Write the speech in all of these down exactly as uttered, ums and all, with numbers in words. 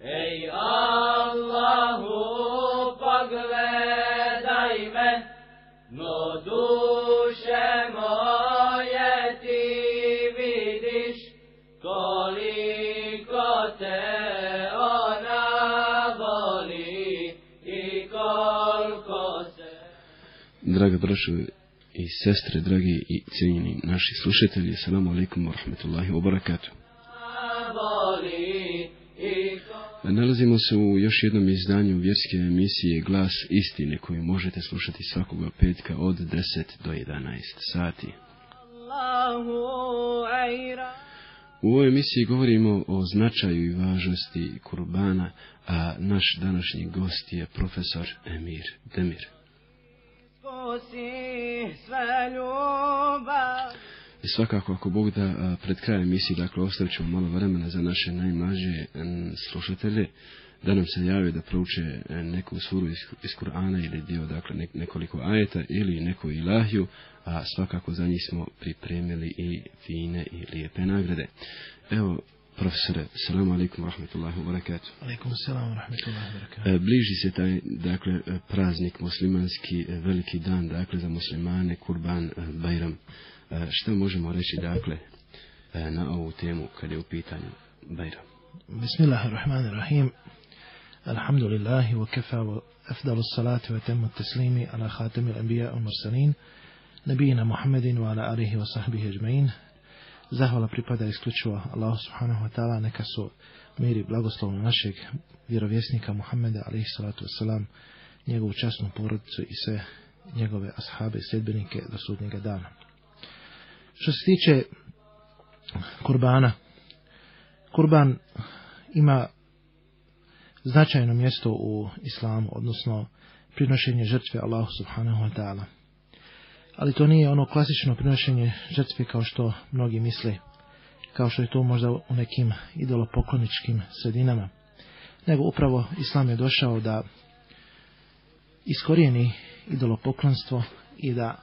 Ej Allahu, pogledaj me, no duše moje ti vidiš, koliko te ona voli i koliko se... Draga braćo i sestre, dragi i cijenjeni naši slušatelji, assalamu alaikum wa rahmatullahi wa barakatuh. Nalazimo se u još jednom izdanju vjerske emisije Glas istine, koju možete slušati svakoga petka od deset do jedanaest sati. U ovoj emisiji govorimo o značaju i važnosti kurbana, a naš današnji gost je profesor Emir Demir. I svakako, ako Bog da, pred krajem emisije, dakle, ostavit ćemo malo vremena za naše najmlađe slušatelje, da nam se jave da prouče neku suru iz, iz Kur'ana ili dio, dakle, nekoliko ajeta ili neku ilahiju, a svakako za njih smo pripremili i fine i lijepe nagrade. Evo, profesore, salamu alaikum wa rahmatullahi wa barakatuh. Alaikum salam wa rahmatullahi wa barakatuh. Bliži se taj, dakle, praznik muslimanski, veliki dan, dakle, za muslimane, Kurban Bajram. Šta možemo reći, dakle, na ovu temu kada je u pitanju Bajram? Bismillahirrahmanirrahim. Alhamdulillahi wa kafa wa afdalu salati wa temu teslimi ala khatami al-anbiya al mursalin nabijina Muhammedin wa ala alihi wa sahbihi ajma'in. Zahvala pripada isključivo Allahu subhanahu wa ta'ala, neka su mir i blagoslov našeg vjerovjesnika Muhammeda alaihi salatu wasalam, njegovu časnu porodicu i sve njegove ashabe i sljedbenike do sudnjega dana. Što se tiče kurbana, kurban ima značajno mjesto u islamu, odnosno prinošenje žrtve Allahu subhanahu wa ta'ala. Ali to nije ono klasično prinošenje žrtve kao što mnogi misle, kao što je to možda u nekim idolopokloničkim sredinama, nego upravo islam je došao da iskorijeni idolopoklonstvo i da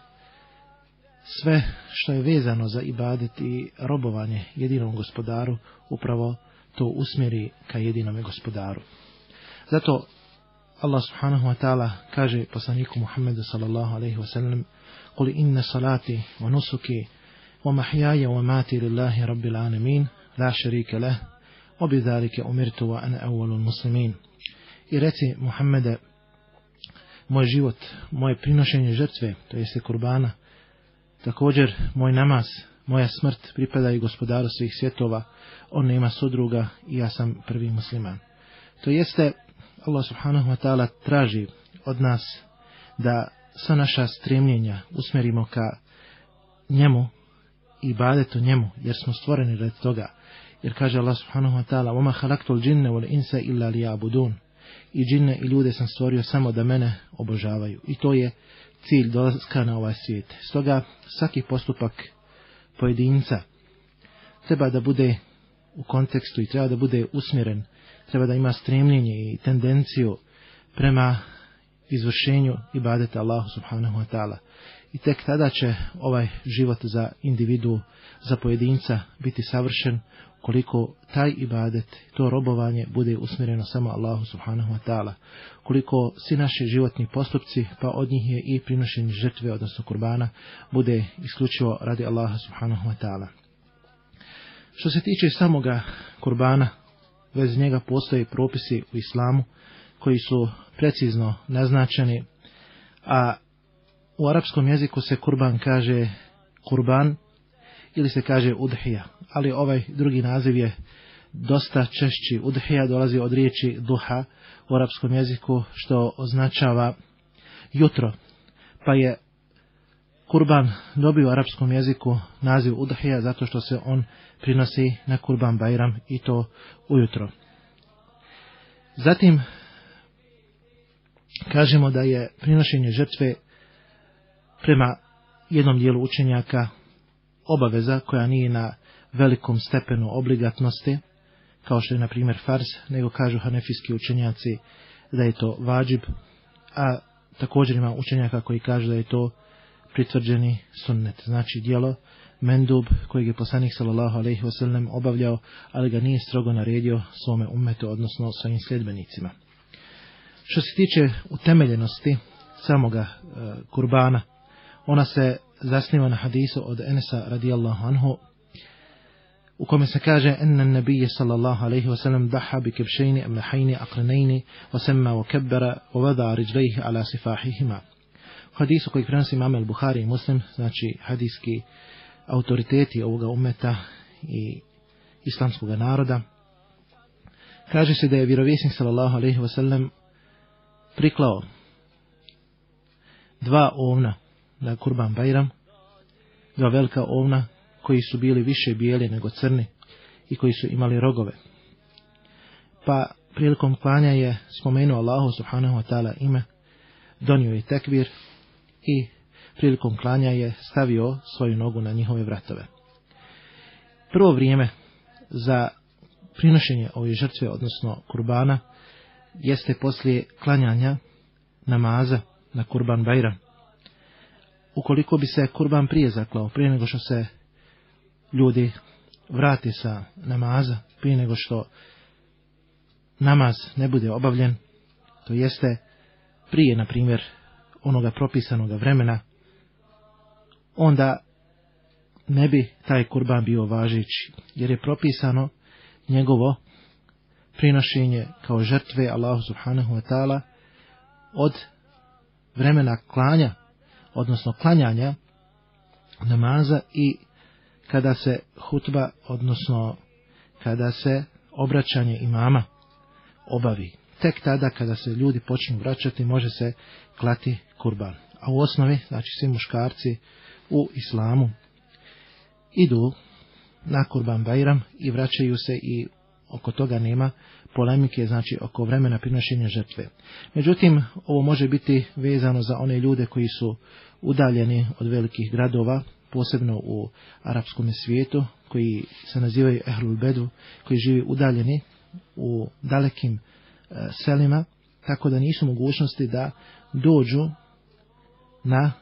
sve što je vezano za ibadet i robovanje jedinom gospodaru, upravo to usmjeri ka jedinome gospodaru. Zato Allah subhanahu wa ta'ala kaže poslaniku Muhammedu sallallahu alaihi wa sallam: "Qul inna salati wa nusuki wa mahyaya wa mamati lillahi rabbil alamin la sharika lah wa bidhalika umirtu wa ana awwalul muslimin." I reci, Muhammede, moj život, moje prinošenje žrtve, to jeste kurbana, također moj namaz, moja smrt pripada i gospodaru svih svjetova, on nema sudruga i ja sam prvi musliman. To jeste, Allah subhanahu wa ta'ala traži od nas da sva naša stremljenja usmjerimo ka njemu i ibadetu njemu, jer smo stvoreni radi toga. Jer kaže Allah subhanahu wa ta'ala: "Wama khalaqtul jinna wal insa illa liya'budun." I džinne i ljude sam stvorio samo da mene obožavaju. I to je cilj dolaska na ovaj svijet. Stoga svaki postupak pojedinca treba da bude u kontekstu i treba da bude usmjeren, treba da ima stremljenje i tendenciju prema izvršenju ibadeta Allahu subhanahu wa ta'ala. I tek tada će ovaj život za individu, za pojedinca biti savršen, koliko taj ibadet, to robovanje bude usmjereno samo Allahu subhanahu wa ta'ala. Koliko svi naši životni postupci, pa od njih je i prinošenje žrtve, odnosno kurbana, bude isključivo radi Allaha subhanahu wa ta'ala. Što se tiče samoga kurbana, vez njega postoje propisi u islamu koji su precizno naznačeni, a u arapskom jeziku se kurban kaže kurban ili se kaže udhija, ali ovaj drugi naziv je dosta češći. Udhija dolazi od riječi duha u arapskom jeziku, što označava jutro, pa je kurban dobio u arapskom jeziku naziv udhija zato što se on prinosi na kurban bajram i to ujutro. Zatim kažemo da je prinošenje žrtve prema jednom dijelu učenjaka obaveza koja nije na velikom stepenu obligatnosti, kao što je na primjer farz, nego kažu hanefijski učenjaci da je to vađib, a također ima učenjaka koji kažu da je to pritvrđeni sunnet, znači djelo mendub kojeg je poslanik sallallahu alejhi ve sellem obavljao, ali ga nije strogo naredio svome ummetu, odnosno svojim sljedbenicima. Što se tiče utemeljenosti samoga e, kurbana, ona se zasniva na hadisu od Enesa radijallahu anhu, u kome se kaže enna nabije sallallahu alejhi ve sellem daha bi kibšejni amlahajni aqranejni wa semma wa kebbera wa vada riđlejhi ala sifahihima. U hadisu koji prenosi imam al-Buhari i Muslim, znači hadijski autoriteti ovoga ummeta i islamskog naroda, kaže se da je vjerovjesnik sallallahu alejhi ve sellem priklao dva ovna na kurban bajram, dva velika ovna koji su bili više bijeli nego crni i koji su imali rogove. Pa prilikom klanja je spomenuo Allahu subhanahu wa ta'ala ime, donio je tekbir i prilikom klanja je stavio svoju nogu na njihove vratove. Prvo vrijeme za prinošenje ove žrtve, odnosno kurbana, jeste poslije klanjanja namaza na kurban bajram. Ukoliko bi se kurban prije zaklao, prije nego što se ljudi vrati sa namaza, prije nego što namaz ne bude obavljen, to jeste prije, na primjer, onoga propisanoga vremena, onda ne bi taj kurban bio važeći, jer je propisano njegovo prinošenje kao žrtve Allahu subhanahu wa ta'ala od vremena klanja, odnosno klanjanja namaza i kada se hutba, odnosno kada se obraćanje imama obavi. Tek tada kada se ljudi počnu vraćati može se klati kurban. A u osnovi, znači svi muškarci u islamu idu na kurban bajram i vraćaju se i oko toga nema polemike, znači oko vremena prinošenja žrtve. Međutim, ovo može biti vezano za one ljude koji su udaljeni od velikih gradova, posebno u arapskom svijetu, koji se nazivaju ehlul bedu, koji živi udaljeni u dalekim e, selima, tako da nisu mogućnosti da dođu na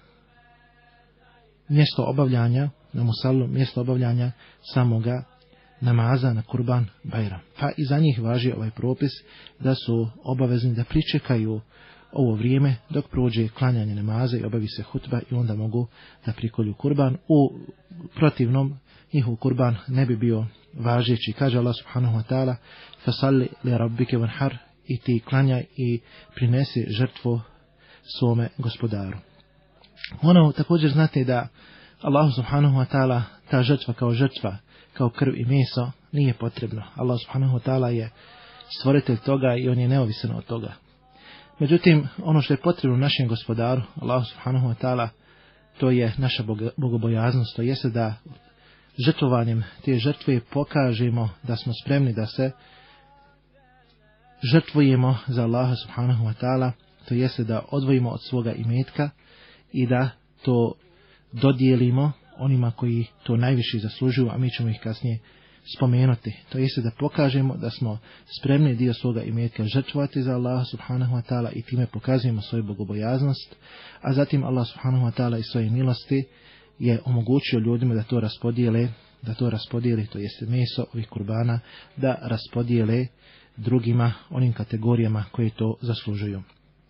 mjesto obavljanja, na musallu, mjesto obavljanja samoga namaza na kurban bajram. Pa i za njih važi ovaj propis da su obavezni da pričekaju ovo vrijeme dok prođe klanjanje namaza i obavi se hutba i onda mogu da prikolju kurban. U protivnom njihov kurban ne bi bio važeći. Kaže Allah subhanahu wa ta'ala fasalli li rabbike vanhar, i ti klanjaj i prinesi žrtvu svome gospodaru. Ono također znate da Allah subhanahu wa ta'ala ta žrtva kao žrtva, kao krv i meso nije potrebno. Allah subhanahu wa ta'ala je stvoritelj toga i on je neovisan od toga. Međutim, ono što je potrebno našem gospodaru, Allah subhanahu wa ta'ala, to je naša bogobojaznost, to jeste da žrtvovanjem te žrtve pokažemo da smo spremni da se žrtvujemo za Allaha subhanahu wa ta'ala, to jeste da odvojimo od svoga imetka i da to dodijelimo onima koji to najviše zaslužuju, a mi ćemo ih kasnije spomenuti. To jeste da pokažemo da smo spremni dio svoga imetka žrtvovati za Allaha subhanahu wa ta'ala i time pokazujemo svoju bogobojaznost, a zatim Allah subhanahu wa ta'ala iz svoje milosti je omogućio ljudima da to raspodijele, da to raspodijele, to jeste meso ovih kurbana, da raspodijele drugima, onim kategorijama koji to zaslužuju.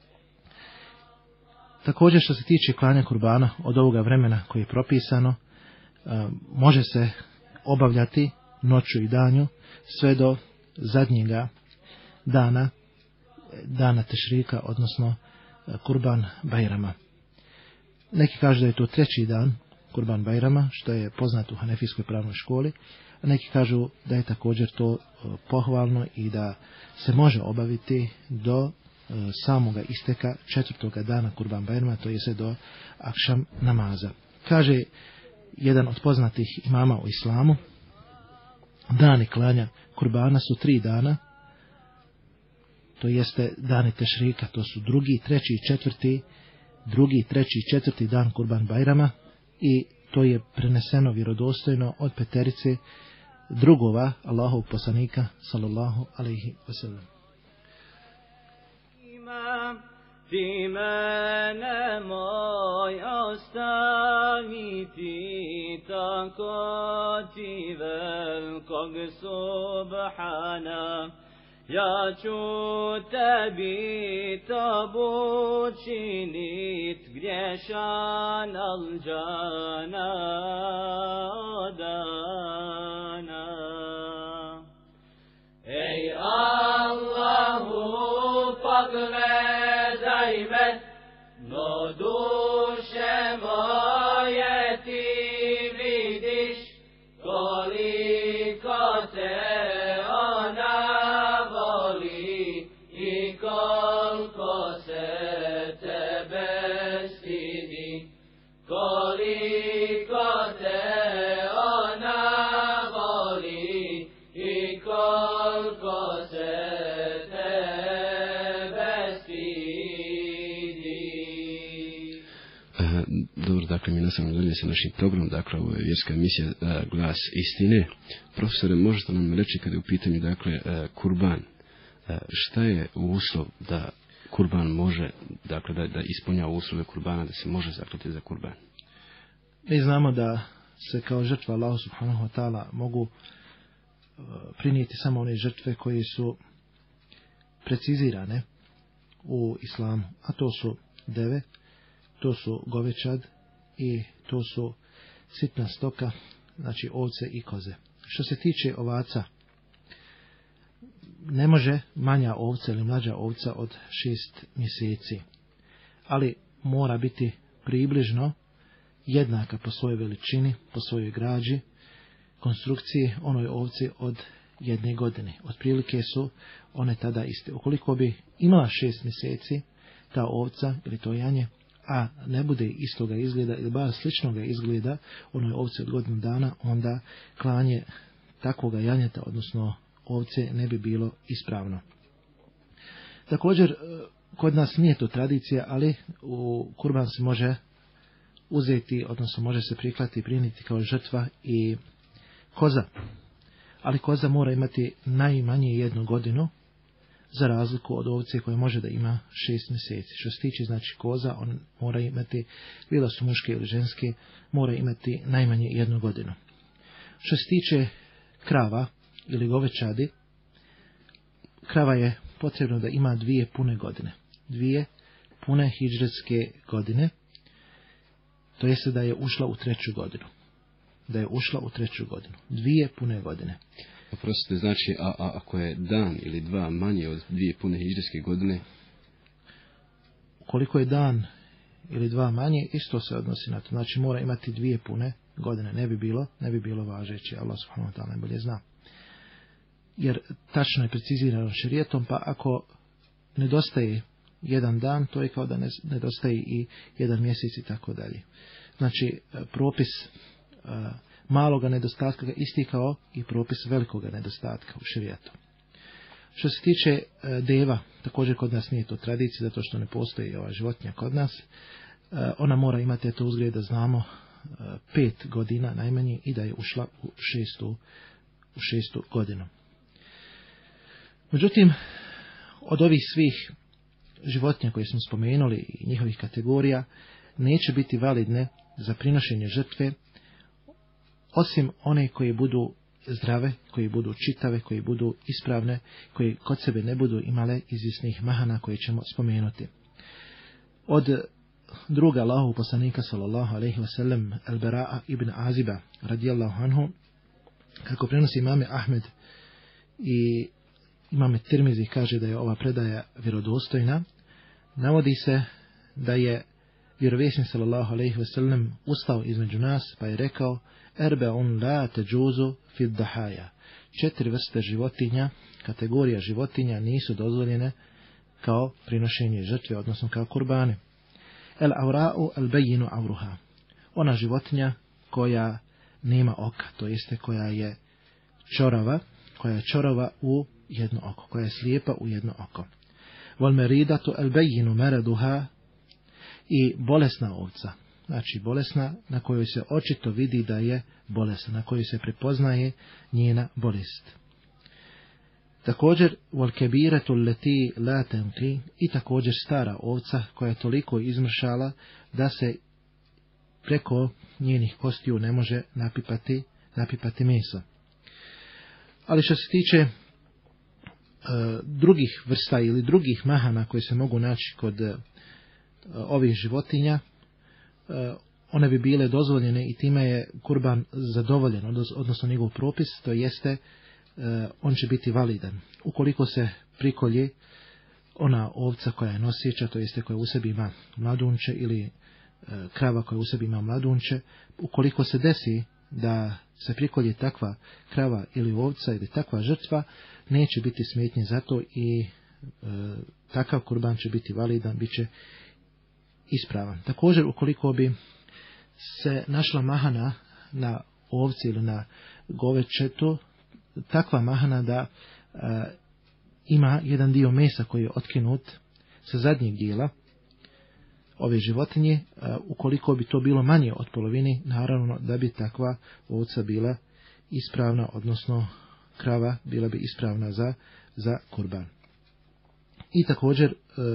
Također što se tiče klanja kurbana od ovoga vremena koji je propisano, može se obavljati noću i danju sve do zadnjega dana, dana tešrika, odnosno kurban bajrama. Neki kažu da je to treći dan kurban bajrama, što je poznato u hanefijskoj pravnoj školi, a neki kažu da je također to pohvalno i da se može obaviti do samoga isteka četvrtoga dana kurban bajrama, to je se do akšam namaza. Kaže jedan od poznatih imama u islamu, dani klanja kurbana su tri dana, to jeste dani tešrika, to su drugi, treći i četvrti, drugi, treći i četvrti dan kurban bajrama, i to je preneseno vjerodostojno od peterice drugova Allahovog poslanika sallallahu alejhi ve sellem. ti mene moj ostaviti, tako ti velikog subhana. Ja ću tebi tobu činit, griješan alđana odana. Ej Allahu, pogledaj me, no duše moje ti vidiš, koliko te ona voli i koliko se tebe stidi, koliko te ona voli i koliko se tebe stidi. Aha, dobro, dakle, mi nastavljamo dalje sa našim programom, dakle, ovo je vjerska emisija Glas istine. Profesore, možete nam reći kada je u pitanju, dakle, kurban, šta je uslov da kurban može, dakle, da, da ispunjava uslove kurbana, da se može zaklati za kurban? Mi znamo da se kao žrtva Allahu subhanahu wa ta'ala mogu prinijeti samo one žrtve koje su precizirane u islamu, a to su deve, to su govečad i to su sitna stoka, znači ovce i koze. Što se tiče ovaca, ne može manja ovca ili mlađa ovca od šest mjeseci, ali mora biti približno jednaka po svojoj veličini, po svojoj građi, konstrukciji onoj ovci od jedne godine. Otprilike su one tada iste. Ukoliko bi imala šest mjeseci ta ovca ili to janje, a ne bude istoga izgleda ili bar sličnoga izgleda onoj ovci od godinu dana, onda klanje takvoga janjeta, odnosno ovce, ne bi bilo ispravno. Također, kod nas nije to tradicija, ali u kurban se može uzeti, odnosno može se priklati i prinijeti kao žrtva i koza. Ali koza mora imati najmanje jednu godinu, za razliku od ovce koja može da ima šest mjeseci. Što se tiče znači koza, on mora imati, bilo su muške ili ženske, mora imati najmanje jednu godinu. Što se tiče krava ili govečadi, krava je potrebno da ima dvije pune godine. Dvije pune hidžretske godine, to jeste da je ušla u treću godinu. Da je ušla u treću godinu. Dvije pune godine. Oprostite, znači, a, a ako je dan ili dva manje od dvije pune hidžretske godine? Koliko je dan ili dva manje, isto se odnosi na to. Znači, mora imati dvije pune godine. Ne bi bilo, ne bi bilo važeće. Allah subhanahu wa ta'ala najbolje zna. Jer tačno je precizirano šerijetom, pa ako nedostaje jedan dan, to je kao da nedostaje i jedan mjesec i tako dalje. Znači, propis maloga nedostatka ga isti kao i propis velikoga nedostatka u šerijetu. Što se tiče deva, također kod nas nije to tradicija, zato što ne postoji ova životinja kod nas. Ona mora imati to uzgled da znamo pet godina najmanje i da je ušla u šestu, u šestu godinu. Međutim, od ovih svih životinja koje smo spomenuli i njihovih kategorija neće biti validne za prinošenje žrtve osim one koje budu zdrave, koje budu čitave, koje budu ispravne, koje kod sebe ne budu imale izvisnih mahana koje ćemo spomenuti. Od druga Allahu poslanika sallallahu alejhi ve sellem Al-Bara'a ibn Aziba radijallahu anhu, kako prenosi imame Ahmed i imame Tirmizi, kaže da je ova predaja vjerodostojna, navodi se da je vjerovjesnik sallallahu alejhi ve sellem ustao između nas pa je rekao: Erbe'un la teđuzu fid dahaja. Četiri vrste životinja, kategorija životinja nisu dozvoljene kao prinošenje žrtve, odnosno kao kurbane. El avra'u el bejinu avruha. Ona životinja koja nema oka, to jeste koja je čorava, koja je čorava u jedno oko, koja je slijepa u jedno oko. Wal meridatu el bejinu meraduha. I bolesna ovca, znači bolesna na kojoj se očito vidi da je bolesna, na kojoj se prepoznaje njena bolest. Također, volkebiratu leti la tenqi, i također stara ovca koja je toliko izmršala da se preko njenih kostiju ne može napipati, napipati meso. Ali što se tiče e, drugih vrsta ili drugih mahana koje se mogu naći kod e, ovih životinja, e, one bi bile dozvoljene i time je kurban zadovoljen, odnosno njegov propis, to jeste on će biti validan. Ukoliko se prikolje ona ovca koja je nosiča, to jeste koja u sebi ima mladunče, ili krava koja u sebi ima mladunče, ukoliko se desi da se prikolje takva krava ili ovca ili takva žrtva, neće biti smetnje za to i e, takav kurban će biti validan, bit će ispravan. Također, ukoliko bi se našla mahana na ovci ili na govečetu, takva mahana da e, ima jedan dio mesa koji je otkinut sa zadnjeg dijela ove životinje, e, ukoliko bi to bilo manje od polovine, naravno da bi takva ovca bila ispravna, odnosno krava bila bi ispravna za, za kurban. I također e,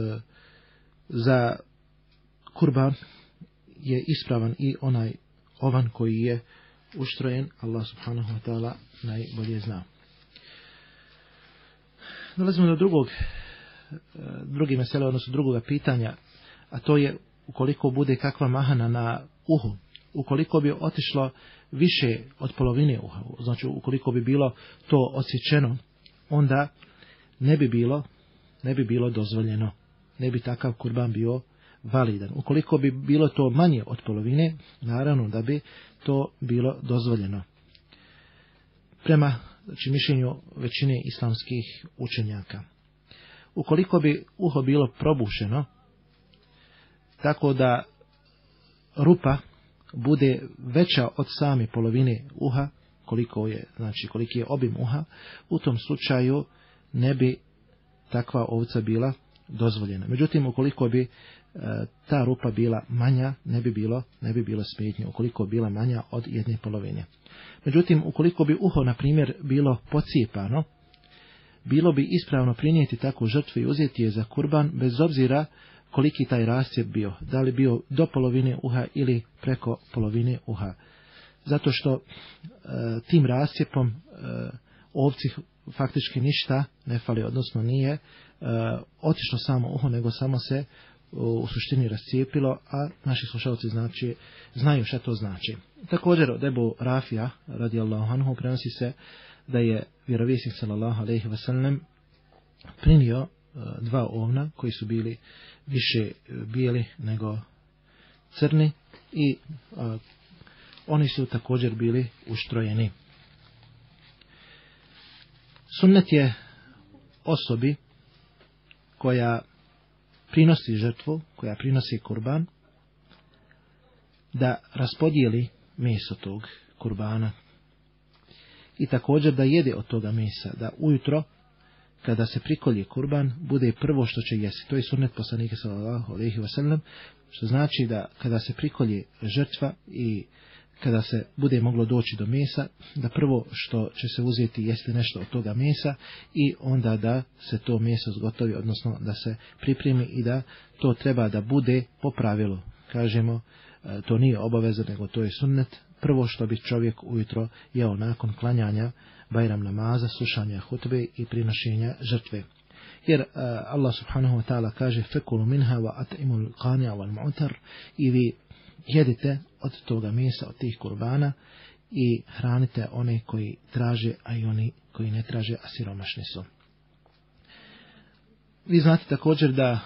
za kurban je ispravan i onaj ovan koji je uštrojen, Allah subhanahu wa ta'ala najbolje zna. Dolazimo do drugog, drugi mesele, odnosno drugoga pitanja, a to je ukoliko bude kakva mahana na uhu, ukoliko bi otišlo više od polovine uha, znači ukoliko bi bilo to odsječeno, onda ne bi bilo, ne bi bilo dozvoljeno, ne bi takav kurban bio validan. Ukoliko bi bilo to manje od polovine, naravno da bi to bilo dozvoljeno. Prema znači, mišljenju većine islamskih učenjaka. Ukoliko bi uho bilo probušeno, tako da rupa bude veća od same polovine uha, koliko je, znači koliki je obim uha, u tom slučaju ne bi takva ovca bila dozvoljena. Međutim, ukoliko bi e, ta rupa bila manja, ne bi bilo, ne bi bilo smetnje, ukoliko bi bila manja od jedne polovine. Međutim, ukoliko bi uho, na primjer, bilo pocijepano, bilo bi ispravno prinijeti takvu žrtvu i uzeti je za kurban, bez obzira koliki taj rascijep bio, da li bio do polovine uha ili preko polovine uha. Zato što e, tim rascijepom e, ovci faktički ništa ne fali, odnosno nije e, otišlo samo uho, nego samo se u suštini rascijepilo, a naši slušalci znači, znaju šta to znači. Također od Ebu Rafija radijallahu anhu prenosi se da je vjerovjesnik sallallahu alejhi ve sellem prinio e, dva ovna koji su bili više bijeli nego crni i e, oni su također bili uštrojeni. Sunnet je osobi koja prinosi žrtvu, koja prinosi kurban, da raspodijeli meso tog kurbana i također da jede od toga mesa, da ujutro kada se prikolje kurban bude prvo što će jesti. To je sunnet poslanika sallallahu alejhi ve sellem, što znači da kada se prikolje žrtva i kada se bude moglo doći do mesa, da prvo što će se uzeti jeste nešto od toga mesa i onda da se to meso zgotovi, odnosno da se pripremi i da to treba da bude po pravilu. Kažemo, to nije obaveza, nego to je sunnet. Prvo što bi čovjek ujutro jeo nakon klanjanja Bajram namaza, slušanja hutbe i prinošenja žrtve. Jer uh, Allah subhanahu wa ta'ala kaže fekulu minha wa at'imul qani'a wal mu'tar, i vi jedite od toga mesa, od tih kurbana i hranite one koji traže, a i oni koji ne traže, a siromašni su. Vi znate također da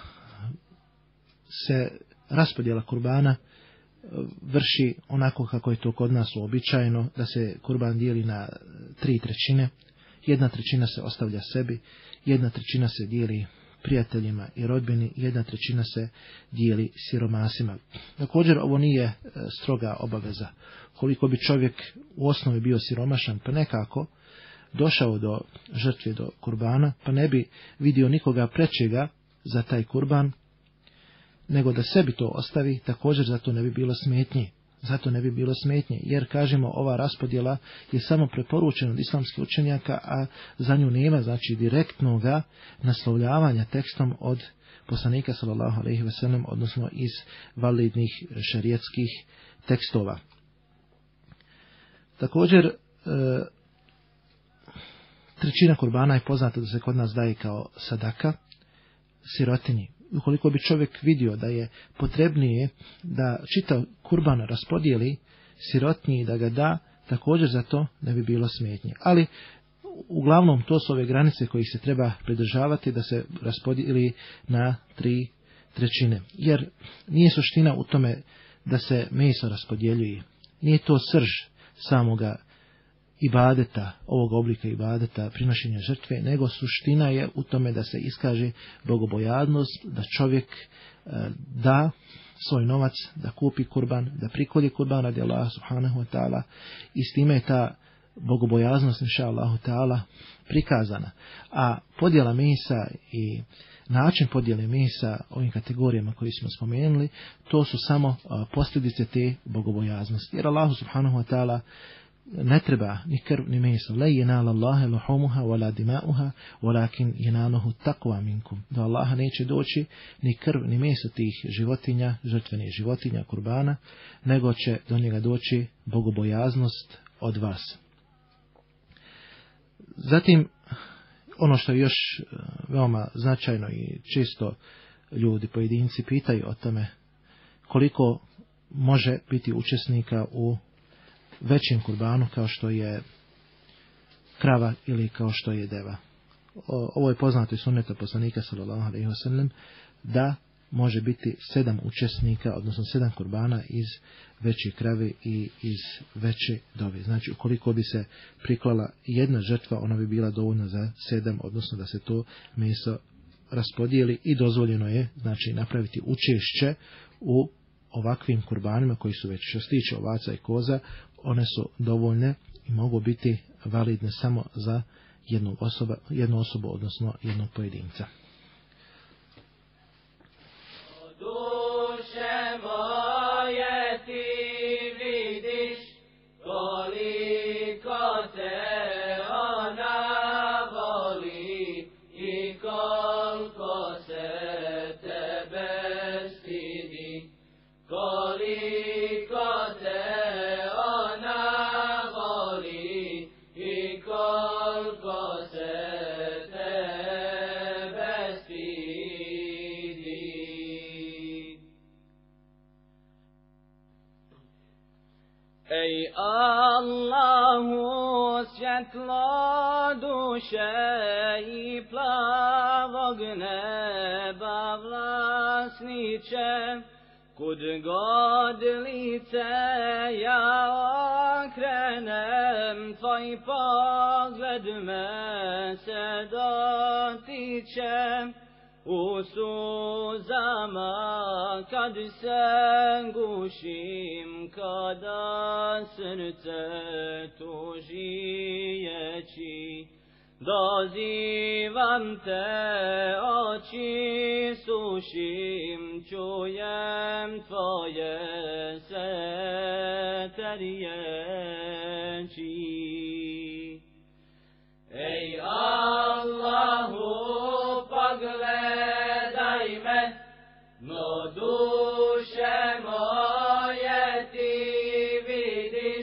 se raspodjela kurbana vrši onako kako je to kod nas uobičajeno, da se kurban dijeli na tri trećine. Jedna trećina se ostavlja sebi, jedna trećina se dijeli prijateljima i rodbini, jedna trećina se dijeli siromasima. Također ovo nije stroga obaveza. Koliko bi čovjek u osnovi bio siromašan, pa nekako došao do žrtve, do kurbana, pa ne bi vidio nikoga prečega za taj kurban, nego da sebi to ostavi, također zato ne bi bilo smetnji. zato ne bi bilo smetnje, jer kažemo ova raspodjela je samo preporučena od islamskih učenjaka, a za nju nema znači direktnoga naslovljavanja tekstom od poslanika sallallahu alejhi ve sellem, odnosno iz validnih šerijatskih tekstova. Također e, trećina kurbana je poznata da se kod nas daje kao sadaka sirotinji. Ukoliko bi čovjek vidio da je potrebnije da čitav kurban raspodijeli sirotinji i da ga da, također za to ne bi bilo smetnje. Ali uglavnom to su ove granice kojih se treba pridržavati, da se raspodijeli na tri trećine. Jer nije suština u tome da se meso raspodjeljuje. Nije to srž samoga ibadeta, ovog oblika ibadeta, prinošenja žrtve, nego suština je u tome da se iskaže bogobojaznost, da čovjek e, da svoj novac, da kupi kurban, da prikolje kurban radi Allaha subhanahu wa ta'ala, i s time je ta bogobojaznost inša Allahu ta'ala prikazana. A podjela mesa i način podjele mesa ovim kategorijama koji smo spomenuli, to su samo posljedice te bogobojaznosti. Jer Allahu subhanahu wa ta'ala ne treba ni krv ni meso. La yenala Allahe luhumuha wala dima'uha walakin yenaluhu taqwa minkum. Do Allaha neće doći ni krv ni meso tih životinja, žrtvenih životinja, kurbana, nego će do njega doći bogobojaznost od vas. Zatim, ono što je još veoma značajno i često ljudi, pojedinci pitaju o tome koliko može biti učesnika u većem kurbanu kao što je krava ili kao što je deva. Ovo je poznato iz sunneta poslanika sallallahu alejhi ve sellem da može biti sedam učesnika, odnosno sedam kurbana iz veće krave i iz veće dove. Znači, ukoliko bi se priklala jedna žrtva, ona bi bila dovoljna za sedam, odnosno da se to meso raspodijeli, i dozvoljeno je znači napraviti učešće u ovakvim kurbanima koji su već, što se tiče ovaca i koza, one su dovoljne i mogu biti validne samo za jednu osobu, jednu osobu, odnosno jednog pojedinca. Ej Allahu svjetlo duše i plavog neba vlasniče, kud god lice ja okrenem, tvoj pogled me se dotiče. U suzama kad se gušim, kada srce tužijeći, dozivam te, oči sušim, čujem tvoje svete riječi. Ej Allahu, pogledaj me, no duše moje ti vidiš,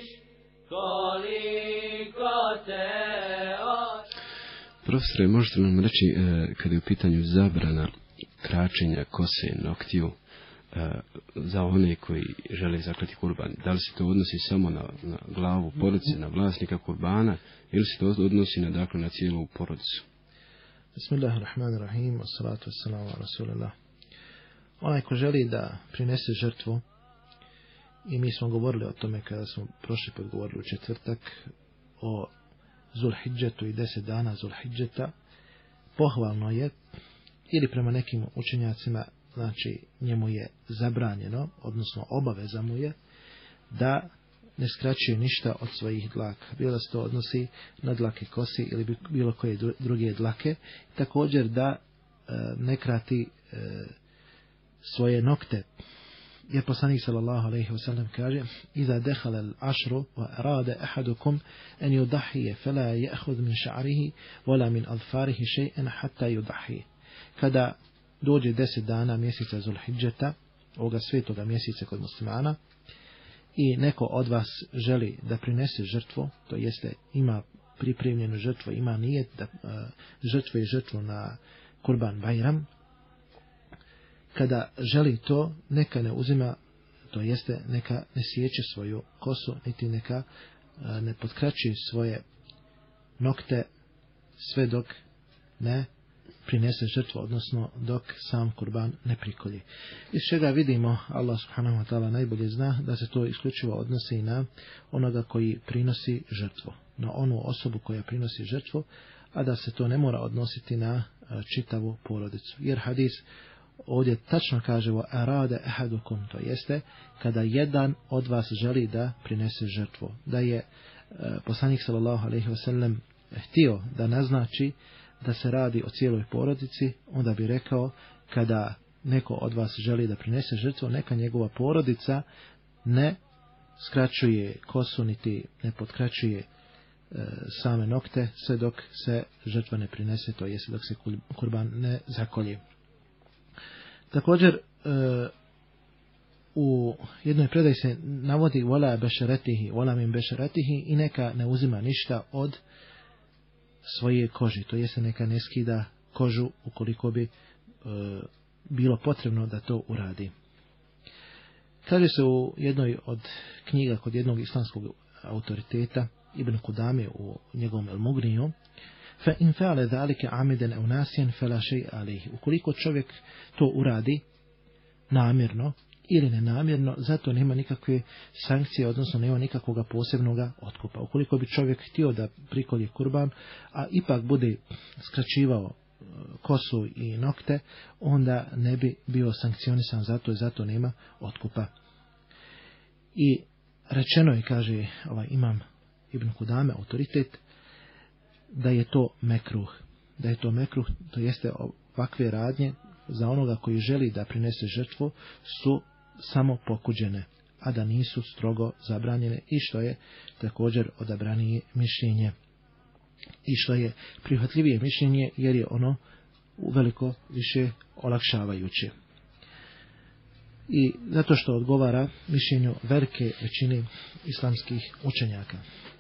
koliko te oči. Profesore, možete nam reći, e, kada je u pitanju zabrana kračenja kose noktiju e, za one koji žele zaklati kurban, da li se to odnosi samo na, na glavu porodice, na vlasnika kurbana, ili se to odnosi na, dakle, na cijelu porodicu? Bismillahirrahmanirrahim, wassalatu wassalamu ala rasulillah. Onaj ko želi da prinese žrtvu, i mi smo govorili o tome kada smo prošli put govorili u četvrtak o Zulhidžetu i deset dana Zulhidžeta, pohvalno je, ili prema nekim učenjacima, znači njemu je zabranjeno, odnosno obaveza mu je, da ne skraćuje ništa od svojih dlaka. Bilo se to odnosi na dlake kosi ili bilo koje druge dlake. Također da e, ne krati e, svoje nokte jer poslanik sallallahu alejhi ve sellem kaže: "Iza dakhala al-ashru wa arada ahadukum an yudahhiya fala ya'khudh min sha'rihi wala min adfarihi shay'an hatta yudahhi." Kada dođe deset dana mjeseca Zulhidžeta, ovoga svetoga mjeseca kod muslimana, i neko od vas želi da prinese žrtvu, to jeste ima pripremljenu žrtvu, ima nijet da uh, žrtvuje žrtvu na Kurban Bajram, kada želi to, neka ne uzima, to jeste neka ne sjeće svoju kosu, niti neka uh, ne potkraćuje svoje nokte sve dok ne prinese žrtvu, odnosno dok sam kurban ne prikolji. Iz čega vidimo, Allah subhanahu wa ta'ala najbolje zna da se to isključivo odnosi na onoga koji prinosi žrtvu, na onu osobu koja prinosi žrtvu, a da se to ne mora odnositi na čitavu porodicu. Jer hadis ovdje tačno kaže: "Wa arada ahadukum", to jeste kada jedan od vas želi da prinese žrtvu. Da je poslanik sallallahu alejhi ve sellem htio da naznači da se radi o cijeloj porodici, onda bi rekao: kada neko od vas želi da prinese žrtvu, neka njegova porodica ne skraćuje kosu niti ne potkraćuje e, same nokte sve dok se žrtva ne prinese, to jest dok se kurban ne zakolji. Također e, u jednoj predaji se navodi: "Wala bešaratihi, wala min bešaratihi", i neka ne uzima ništa od svoje koži, to jeste neka ne skida kožu ukoliko bi e, bilo potrebno da to uradi. Kaže se u jednoj od knjiga kod jednog islamskog autoriteta, Ibn Kudame, u njegovom El Mugniju: "Fa in fa'ala zalika amidan aw nasiyan fala shay'a alayhi." Ukoliko čovjek to uradi namjerno ili nenamjerno, zato nema nikakve sankcije, odnosno nema nikakvoga posebnog otkupa. Ukoliko bi čovjek htio da prikolje kurban, a ipak bude skraćivao kosu i nokte, onda ne bi bio sankcionisan zato i zato nema otkupa. I rečeno je, kaže ovaj imam Ibn Kudame, autoritet, da je to mekruh. Da je to mekruh, to jeste ovakve radnje za onoga koji želi da prinese žrtvu su samo pokuđene, a da nisu strogo zabranjene, i što je također odabranije mišljenje i što je prihvatljivije mišljenje, jer je ono uveliko više olakšavajuće. I zato što odgovara mišljenju velike većine islamskih učenjaka.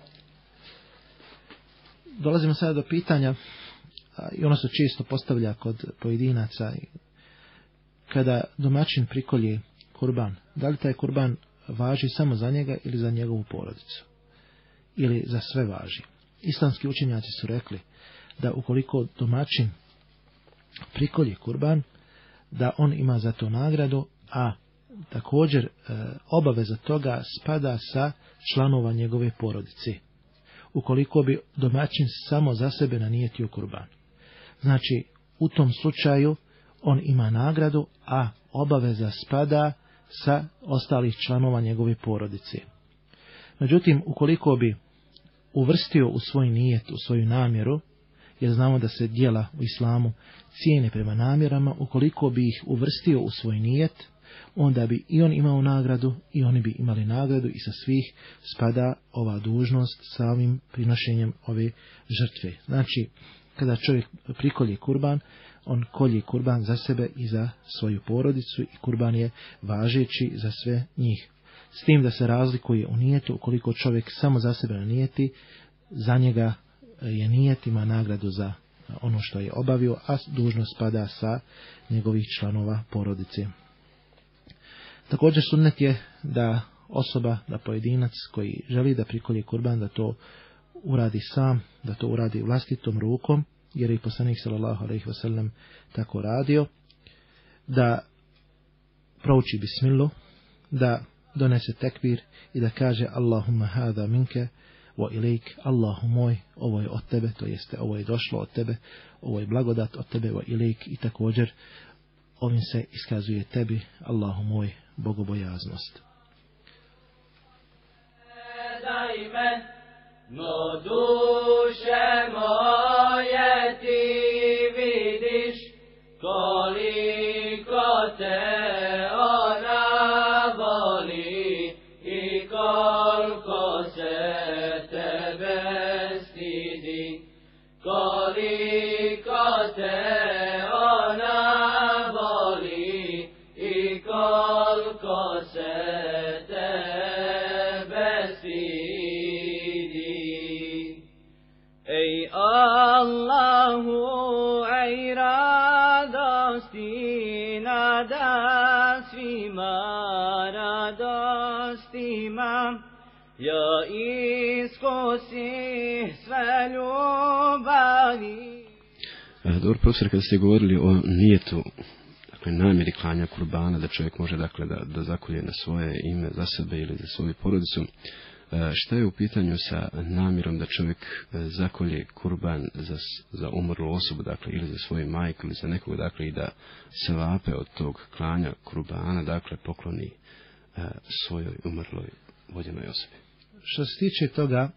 Dolazimo sada do pitanja, i ono se često postavlja kod pojedinaca: kada domaćin prikolje kurban, da li taj kurban važi samo za njega ili za njegovu porodicu, ili za sve važi? Islamski učenjaci su rekli da ukoliko domaćin prikolje kurban, da on ima za to nagradu, a također e, obaveza toga spada sa članova njegove porodice, ukoliko bi domaćin samo za sebe nanijetio kurban. Znači, u tom slučaju on ima nagradu, a obaveza spada sa ostalih članova njegove porodice. Međutim, ukoliko bi uvrstio u svoj nijet, u svoju namjeru, jer znamo da se djela u islamu cijene prema namjerama, ukoliko bi ih uvrstio u svoj nijet, onda bi i on imao nagradu i oni bi imali nagradu, i sa svih spada ova dužnost samim prinošenjem ove žrtve. Znači, kada čovjek prikolje kurban, on kolje kurban za sebe i za svoju porodicu, i kurban je važeći za sve njih. S tim da se razlikuje u nijetu, ukoliko čovjek samo za sebe nanijeti, za njega je nijet, ima nagradu za ono što je obavio, a dužnost spada sa njegovih članova porodice. Također sunnet je da osoba, da pojedinac koji želi da prikolje kurban, da to uradi sam, da to uradi vlastitom rukom, jer je poslanik sallallahu alejhi ve sellem tako radio, da prouči bismillu, da donese tekbir i da kaže: "Allahumma hada minke wa ilejk", Allahu moj, ovo je od tebe, to jeste ovo je došlo od tebe, ovo je blagodat od tebe, wa ilejk, i također ovim se iskazuje tebi, Allahu moj, bogobojaznost. No duše moje ti vidiš koliko te ona milosti nada svima radostima, ja iskusi sve ljubavi. Dobro, profesor, kada ste govorili o nijetu, dakle namjeri klanja kurbana, da čovjek može dakle da, da zakolje na svoje ime, za sebe ili za svoju porodicu, šta je u pitanju sa namjerom da čovjek zakolje kurban za, za umrlu osobu, dakle ili za svoju majku ili za nekog, dakle i da se vape od tog klanja kurbana, dakle pokloni svojoj umrloj vođenoj osobi? Što se tiče toga,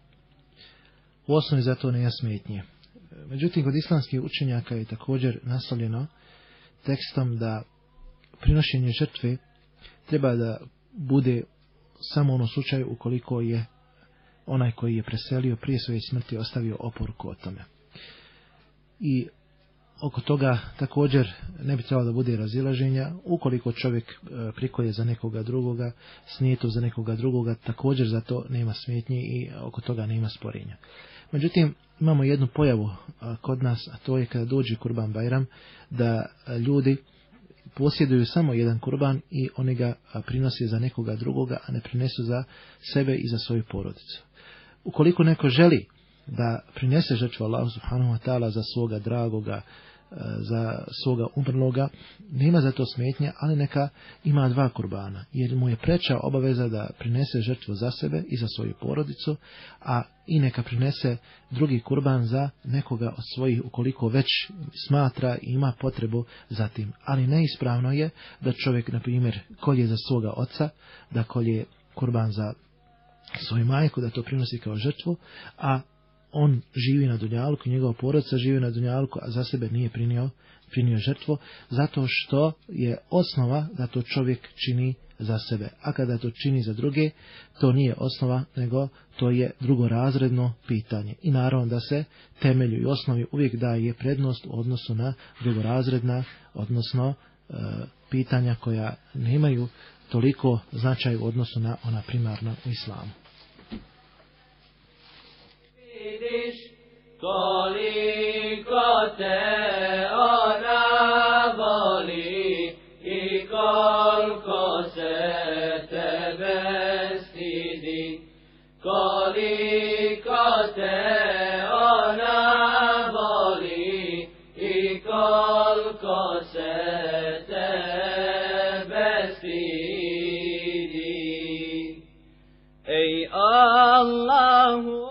u osnovi za to nema smetnje. Međutim, kod islamskih učenjaka je također nastavljeno tekstom da prinošenje žrtve treba da bude samo u onom slučaju ukoliko je onaj koji je preselio prije svoje smrti ostavio oporuku o tome. I oko toga također ne bi trebalo da bude razilaženja. Ukoliko čovjek prikolje za nekoga drugoga, snijetu za nekoga drugoga, također za to nema smetnje i oko toga nema sporenja. Međutim, imamo jednu pojavu kod nas, a to je kada dođe Kurban Bajram, da ljudi posjeduju samo jedan kurban i oni ga prinose za nekoga drugoga, a ne prinesu za sebe i za svoju porodicu. Ukoliko neko želi da prinese žrtvu Allahu subhanahu wa ta'ala za svoga dragoga, za svoga umrloga, nema za to smetnje, ali neka ima dva kurbana, jer mu je preča obaveza da prinese žrtvu za sebe i za svoju porodicu, a i neka prinese drugi kurban za nekoga od svojih, ukoliko već smatra i ima potrebu za tim. Ali neispravno je da čovjek, na primjer, kolje za svoga oca, da kolje kurban za svoju majku, da to prinosi kao žrtvu, a on živi na dunjalku, njegova porodica živi na dunjalku, a za sebe nije prinio, prinio žrtvu, zato što je osnova da to čovjek čini za sebe. A kada to čini za druge, to nije osnova, nego to je drugorazredno pitanje. I naravno da se temelju i osnovi uvijek daje prednost u odnosu na drugorazredna, odnosno e, pitanja koja nemaju toliko značaj u odnosu na ona primarna u islamu. Koliko te ona voli i koliko se tebe stidi, koliko te ona voli i koliko se tebe stidi. Ej Allahu.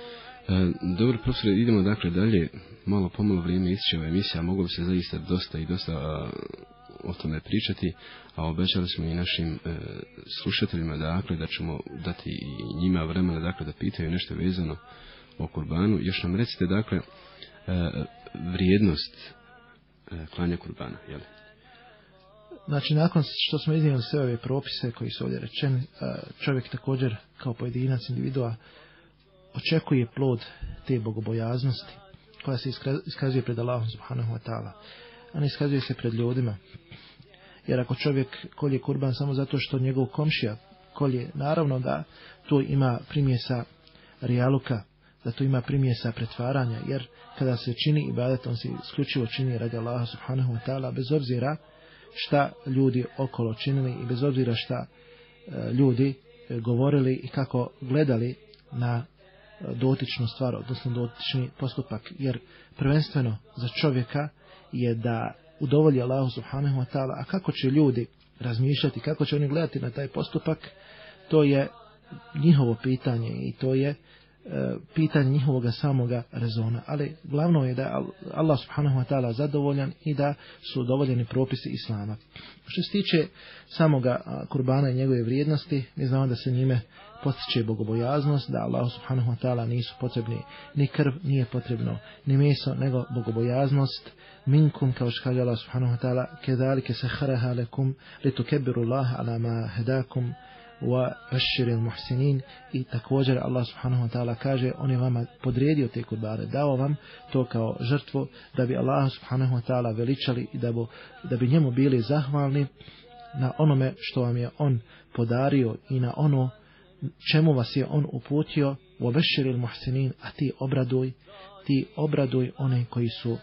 Dobro, profesore, idemo dakle dalje, malo pomalo vrijeme ističe ova emisija, moglo bi se zaista dosta i dosta a, o tome pričati, a obećali smo i našim e, slušateljima dakle da ćemo dati i njima vremena dakle da pitaju nešto vezano o kurbanu. Još nam recite dakle e, vrijednost e, klanja kurbana, jel? Znači, nakon što smo iznijeli sve ove propise koji su ovdje rečeni, čovjek također kao pojedinac, individua, očekuje plod te bogobojaznosti koja se iskazuje pred Allahom subhanahu wa ta'ala, a ne iskazuje se pred ljudima. Jer ako čovjek kolje kurban samo zato što njegov komšija kolje, naravno da to ima primjesa rijaluka, da to ima primjesa pretvaranja, jer kada se čini ibadet, on se isključivo čini radi Allaha subhanahu wa ta'ala, bez obzira šta ljudi okolo činili i bez obzira šta e, ljudi e, govorili i kako gledali na dotičnu stvar, odnosno dotični postupak, jer prvenstveno za čovjeka je da udovolji Allahu subhanahu wa ta'ala, a kako će ljudi razmišljati, kako će oni gledati na taj postupak, to je njihovo pitanje i to je e, pitanje njihovoga samoga rezona, ali glavno je da je Allah subhanahu wa ta'ala zadovoljan i da su udovoljeni propisi islama. Što se tiče samoga kurbana i njegove vrijednosti, mi znamo da se njime postiče bogobojaznost, da Allah subhanahu wa ta'ala nisu potrebni ni krv, nije potrebno ni meso, nego bogobojaznost. Minkum, kao što kaže Allah subhanahu wa ta'ala, kedalike saharaha lekum litukebbiru Allah ala ma hedakum wa bashiril muhsinin. I također Allah subhanahu wa ta'ala kaže, on je vama podredio te kurbane, dao vam to kao žrtvu da bi Allah subhanahu wa ta'ala veličali i da, bo, da bi njemu bili zahvalni na onome što vam je on podario i na ono čemu vas je on uputio. Wa bashiril muhsinin, a ti obraduj, ti obraduj one koji su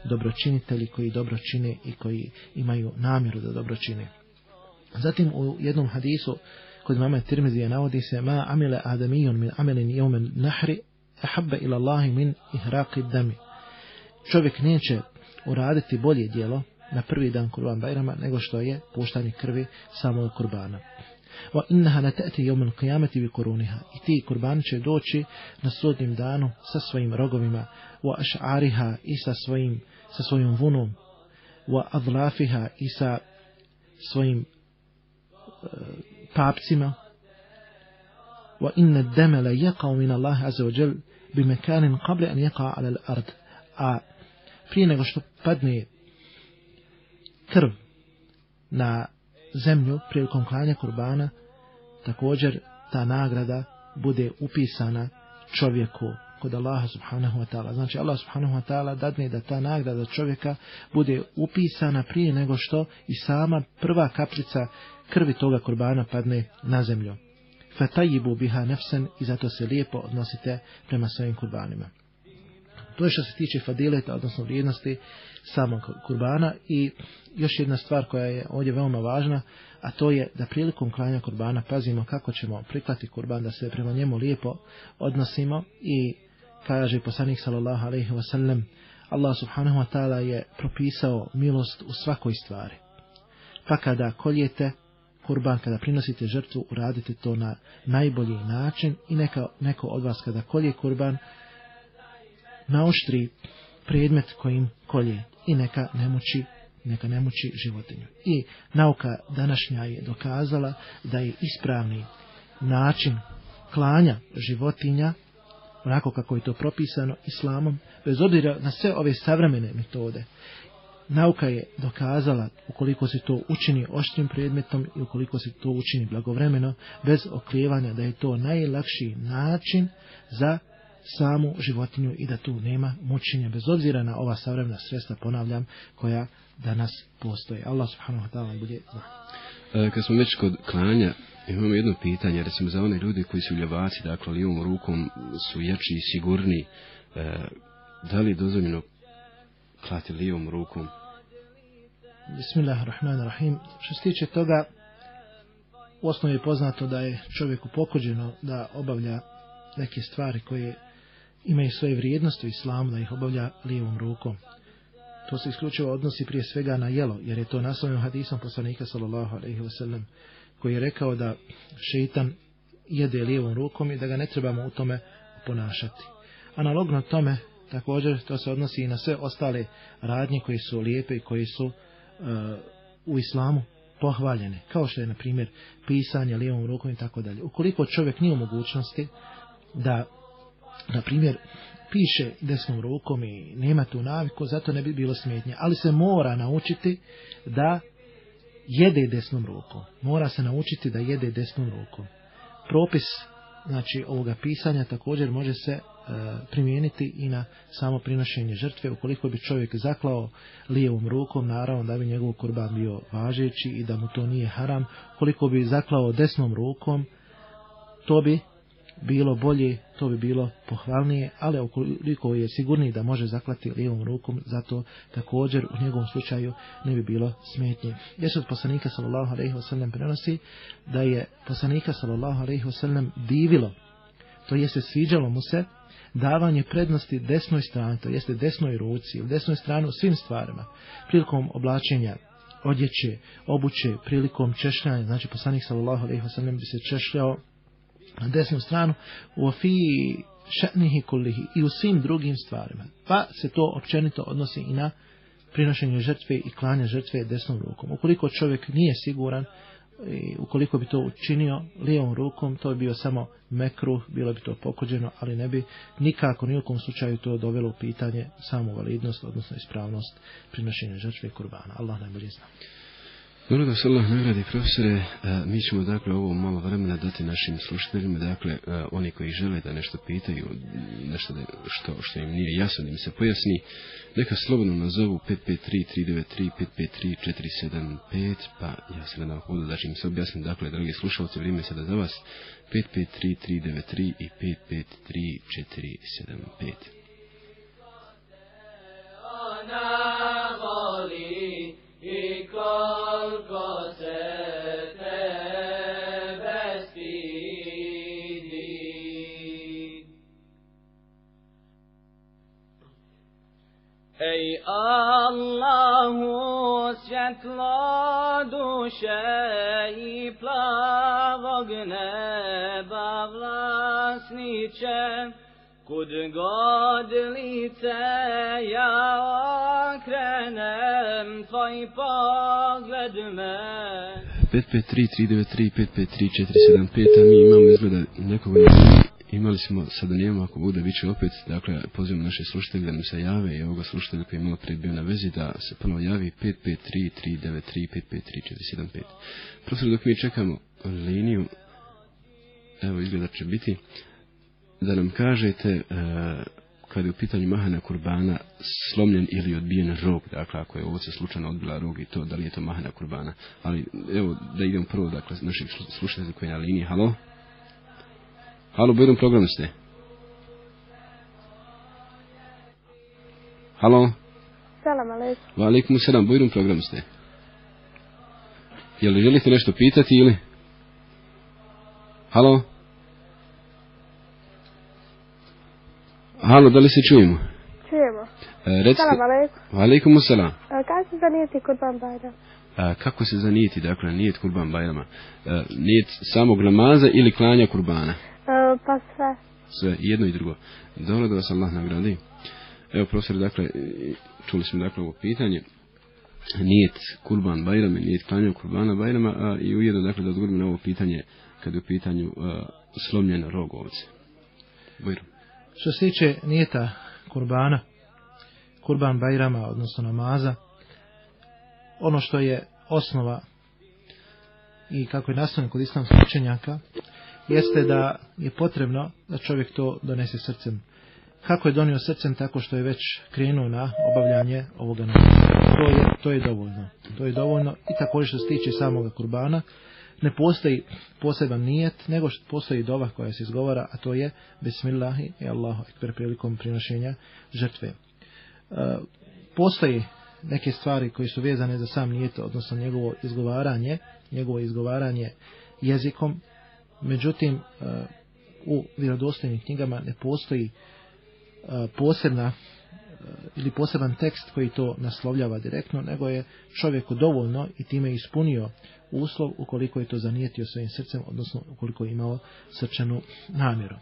dobročinitelji koji dobro čine i koji imaju namjeru da dobro čine. Zatim u jednom hadisu kod imama Tirmizija navodi se: ma amile adamijun min amelin jevmen nahri ahabba ila Allahi min ihraqi dami. Čovjek neće uraditi bolje djelo na prvi dan Kurban Bajrama nego što je puštanje krvi samog kurbana. Wa innaha la ta'ti yawm al-qiyamati bi quruniha. I ti kurbani će doći na sudnjem danu sa svojim rogovima, wa ash'ariha i sa svojim sa svojim vunom, wa adlafiha i sa svojim uh, papcima. Wa inna ad-dama la yaqa min Allah azza wa jalla bi makanin qabla an yaqa ala al-ard. A prije nego što padne krv na zemlju prilikom klanja kurbana, također ta nagrada bude upisana čovjeku kod Allaha subhanahu wa ta'ala. Znači Allah subhanahu wa ta'ala dadne da ta nagrada čovjeka bude upisana prije nego što i sama prva kapljica krvi toga kurbana padne na zemlju. Fatajibu biha nefsen, i zato se lijepo odnosite prema svojim kurbanima. To je što se tiče fadileta, odnosno vrijednosti samog kurbana. I još jedna stvar koja je ovdje veoma važna, a to je da prilikom klanja kurbana pazimo kako ćemo priklati kurban, da se prema njemu lijepo odnosimo. I kaže poslanik sallallahu alejhi ve sellem: Allah subhanahu wa ta'ala je propisao milost u svakoj stvari. Pa kada koljete kurban, kada prinosite žrtvu, uradite to na najbolji način i neka neko od vas kada kolje kurban naoštri predmet kojim kolje i neka ne muči, neka ne muči životinju. I nauka današnja je dokazala da je ispravni način klanja životinja, onako kako je to propisano islamom, bez obzira na sve ove savremene metode. Nauka je dokazala, ukoliko se to učini oštrim predmetom i ukoliko se to učini blagovremeno, bez oklijevanja, da je to najlakši način za samu životinju i da tu nema mučenja, bez obzira na ova savremena sredstva, ponavljam, koja danas postoje. Allah subhanahu wa ta'ala bude zna. E, kad smo već kod klanja, imamo jedno pitanje, recimo za one ljudi koji su ljevaci, dakle lijevom rukom su jači i sigurni, e, da li je dozvoljeno klati lijevom rukom? Bismillahirrahmanirrahim. Što se tiče toga, u osnovi je poznato da je čovjeku pokuđeno da obavlja neke stvari koje imaju svoje vrijednosti u islamu, da ih obavlja lijevom rukom. To se isključivo odnosi prije svega na jelo, jer je to naslovljeno hadisom poslanika sallallahu alejhi ve sellem, koji je rekao da šeitan jede lijevom rukom i da ga ne trebamo u tome ponašati. Analogno tome, također, to se odnosi i na sve ostale radnje koje su lijepe i koje su uh, u islamu pohvaljene, kao što je na primjer pisanje lijevom rukom i tako dalje. Ukoliko čovjek nije u mogućnosti da, na primjer, piše desnom rukom i nema tu naviku, zato ne bi bilo smetnje, ali se mora naučiti da jede desnom rukom. Mora se naučiti da jede desnom rukom. Propis, znači, ovoga pisanja također može se e, primijeniti i na samo prinošenje žrtve. Ukoliko bi čovjek zaklao lijevom rukom, naravno da bi njegov kurban bio važeći i da mu to nije haram. Ukoliko bi zaklao desnom rukom, to bi bilo bolje, to bi bilo pohvalnije, ali ukoliko je sigurniji da može zaklati lijevom rukom, zato također u njegovom slučaju ne bi bilo smetnje. Jer se od poslanika sallallahu alejhi ve sellem prenosi da je poslanika sallallahu alejhi ve sellem divilo, to jeste sviđalo mu se davanje prednosti desnoj strani, to jeste desnoj ruci ili desnoj strani u svim stvarima, prilikom oblačenja odjeće, obuće, prilikom češljanja. Znači poslanik sallallahu alejhi ve sellem bi se češljao na desnu stranu u fi ša'nihi kullihi, i u svim drugim stvarima. Pa se to općenito odnosi i na prinošenje žrtve i klanje žrtve desnom rukom. Ukoliko čovjek nije siguran, i ukoliko bi to učinio lijevom rukom, to bi bio samo mekruh, bilo bi to pokuđeno, ali ne bi nikako ni u kom slučaju to dovelo u pitanje samu validnost, odnosno ispravnost prinošenja žrtve i kurbana. Allah najbolje zna. Dobro da se Allah nagradi, profesore. Mi ćemo dakle ovo malo vremena dati našim slušateljima, dakle oni koji žele da nešto pitaju, nešto da, što, što im nije jasno, da im se pojasni, neka slobodno nazovu pet pet tri tri devet tri pet pet tri četiri sedam pet, pa ja se nadam hodu da će im se objasniti. Dakle, dragi slušalci, vrijeme sada za vas pet pet tri tri devet tri i pet pet tri četiri sedam pet. ona voli i koliko se tebe stidi. Ej Allahu, svjetlo duše i plavog neba vlasniče, kud god lice ja okrenem, tvoj pogled me. pet pet tri tri devet tri pet pet tri četiri sedam pet, a mi imamo izgleda nekoga na liniji. Imali smo, sada nijemo, ako bude, bit će opet. Dakle, pozivam naše slušatelje da nam se jave i ovoga slušatelja koji je malo prije bio na vezi da se ponovo javi pet pet tri tri devet tri pet pet tri četiri sedam pet. Profesor, dok mi čekamo liniju, evo izgleda će biti da nam kažete e, kada je u pitanju mahanja kurbana slomljen ili odbijen rog, dakle ako je ovce slučajno odbila rog i to, da li je to mahanja kurbana. Ali evo da idem prvo, dakle, naših slušatelja koji je na liniji. Halo? Halo, bojnom programu ste. Halo? Salam alaikum. Wa alaikum salam, bojnom programu ste. Jel želite nešto pitati ili? Halo? Halo, da li se čujemo? Čujemo. E, recite... Salam alaikum. Wa alaikum salam. Kako se zanijeti Kurban Bajram? A, kako se zanijeti, dakle, nijet Kurban Bajrama? A, nijet samog namaza ili klanja kurbana? A, pa sve. Sve, jedno i drugo. Dobro, da vas Allah nagradi. Evo, profesor, dakle, čuli smo dakle ovo pitanje. Nijet Kurban Bajrama, nijet klanja kurbana Bajrama, a i ujedno, dakle, da odgovorimo na ovo pitanje kad je u pitanju a, slomljen rog ovce. Bajram. Što se tiče nijeta kurbana, Kurban Bajrama, odnosno namaza, ono što je osnova i kako je nastavljeno kod islamskih učenjaka, jeste da je potrebno da čovjek to donese srcem. Kako je donio srcem? Tako što je već krenuo na obavljanje ovoga namaza. To je, to je dovoljno. To je dovoljno i također što se tiče samoga kurbana, ne postoji poseban nijet, nego što postoji dova koja se izgovara, a to je Bismillahi i Allahu ekber prilikom prinošenja žrtve. E, postoji neke stvari koje su vezane za sam nijet, odnosno njegovo izgovaranje, njegovo izgovaranje jezikom. Međutim, u vjerodostojnim knjigama ne postoji posebna ili poseban tekst koji to naslovljava direktno, nego je čovjeku dovoljno i time ispunio uslov ukoliko je to zanijetio svojim srcem, odnosno ukoliko je imao srčanu namjeru.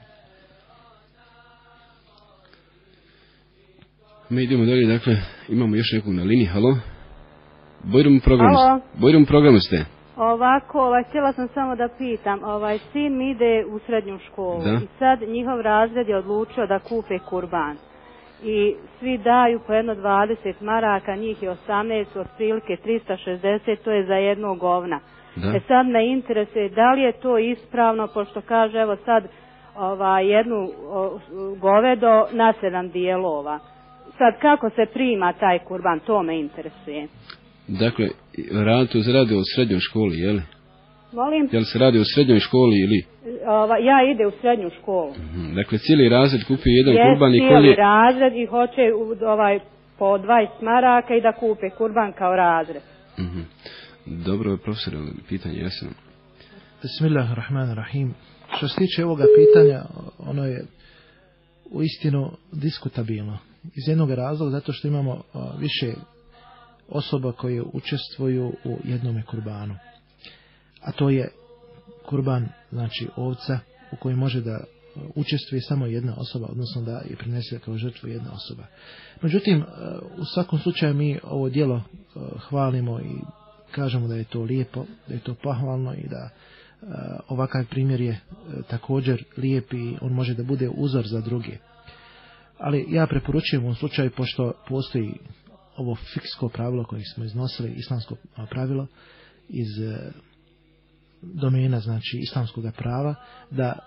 Mi idemo dalje, dakle, imamo još nekog na liniji. Halo? Bojrom programu, Halo? Bojrom programu ste. Ovako, ovaj, htjela sam samo da pitam, ovaj, sin mi ide u srednju školu Da. i sad njihov razred je odlučio da kupe kurban. I svi daju po jedno dvadeset maraka, njih je osamnaest, otprilike trista šezdeset, to je za jednog govna. Da. E sad me interesuje da li je to ispravno, pošto kaže evo sad ovaj, jednu o, govedo na sedam dijelova. Sad kako se prima taj kurban, to me interesuje. Dakle, rad, to se radi o srednjoj školi, je li? Molim? Je li se radi o srednjoj školi ili? Ova, ja ide u srednju školu. Mhm. Dakle, cijeli razred kupi jedan Jest kurban i cijeli koji je... razred i hoće u, ovaj, po dvadeset maraka i da kupe kurban kao razred. Mhm. Dobro, profesor, pitanje jasno. Bismillahirrahmanirrahim. Što se tiče ovoga pitanja, ono je uistinu diskutabilno. Iz jednog razloga, zato što imamo a, više osoba koje učestvuju u jednome kurbanu. A to je kurban, znači ovca, u kojoj može da učestvuje samo jedna osoba, odnosno da je prinese kao žrtvu jedna osoba. Međutim, u svakom slučaju mi ovo djelo hvalimo i kažemo da je to lijepo, da je to pohvalno i da ovakav primjer je također lijep i on može da bude uzor za druge. Ali ja preporučujem u ovom slučaju, pošto postoji ovo fiksko pravilo koje smo iznosili, islamsko pravilo iz domena, znači islamskog prava, da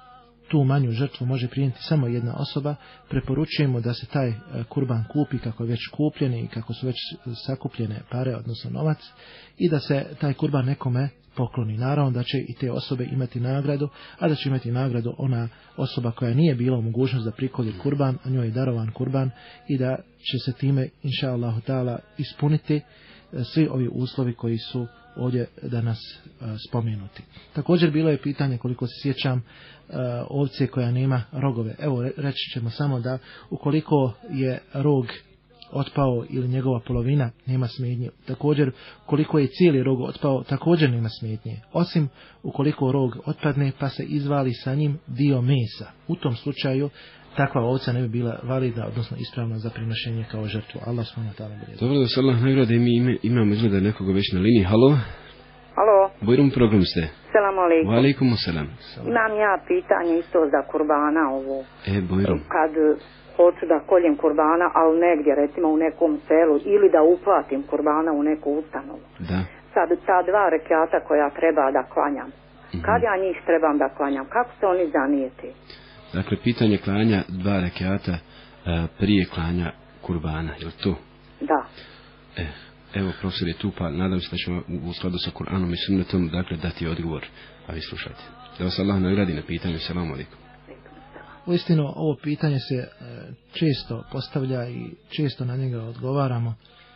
tu manju žrtvu može prinijeti samo jedna osoba, preporučujemo da se taj kurban kupi kako je već kupljen i kako su već sakupljene pare, odnosno novac, i da se taj kurban nekome pokloni. Naravno da će i te osobe imati nagradu, a da će imati nagradu ona osoba koja nije bila u mogućnost da prikolje kurban, a njoj je darovan kurban, i da će se time, inša Allahu ta'ala, ispuniti svi ovi uslovi koji su ovdje danas uh, spomenuti. Također bilo je pitanje, koliko se sjećam, uh, ovce koja nema rogove. Evo, re, reći ćemo samo da ukoliko je rog otpao ili njegova polovina, nema smetnje. Također, ukoliko je cijeli rog otpao, također nema smetnje. Osim ukoliko rog otpadne pa se izvali sa njim dio mesa. U tom slučaju takva ovca ne bi bila validna, odnosno ispravna za prinošenje kao žrtvu. Allah subhanahu wa ta'ala bude. Dobro, da se Allah nagrade, mi ime, imamo izgleda nekoga već na liniji. Halo? Halo? Bujrum program ste. Selam alaikum. Wa alaikum salam. Imam ja pitanje isto za kurbana ovo. E, Bujrum. Kad hoću da koljem kurbana, ali negdje, recimo u nekom selu, ili da uplatim kurbana u neku ustanovu. Da. Sad ta dva rekiata koja treba da klanjam. Mm-hmm. Kad ja njih trebam da klanjam? Kako se oni zanijeti? Dakle, pitanje klanja dva rekiata uh, prije klanja kurbana, je li to? Da. E, evo, profesor je tu, pa nadam se da ćemo u, u skladu sa Kur'anom i sunnetom, dakle, dati odgovor. A vi slušajte. Da vas Allah nagradi na pitanju. Selamu alaikum. Uistinu, ovo pitanje se e, često postavlja i često na njega odgovaramo.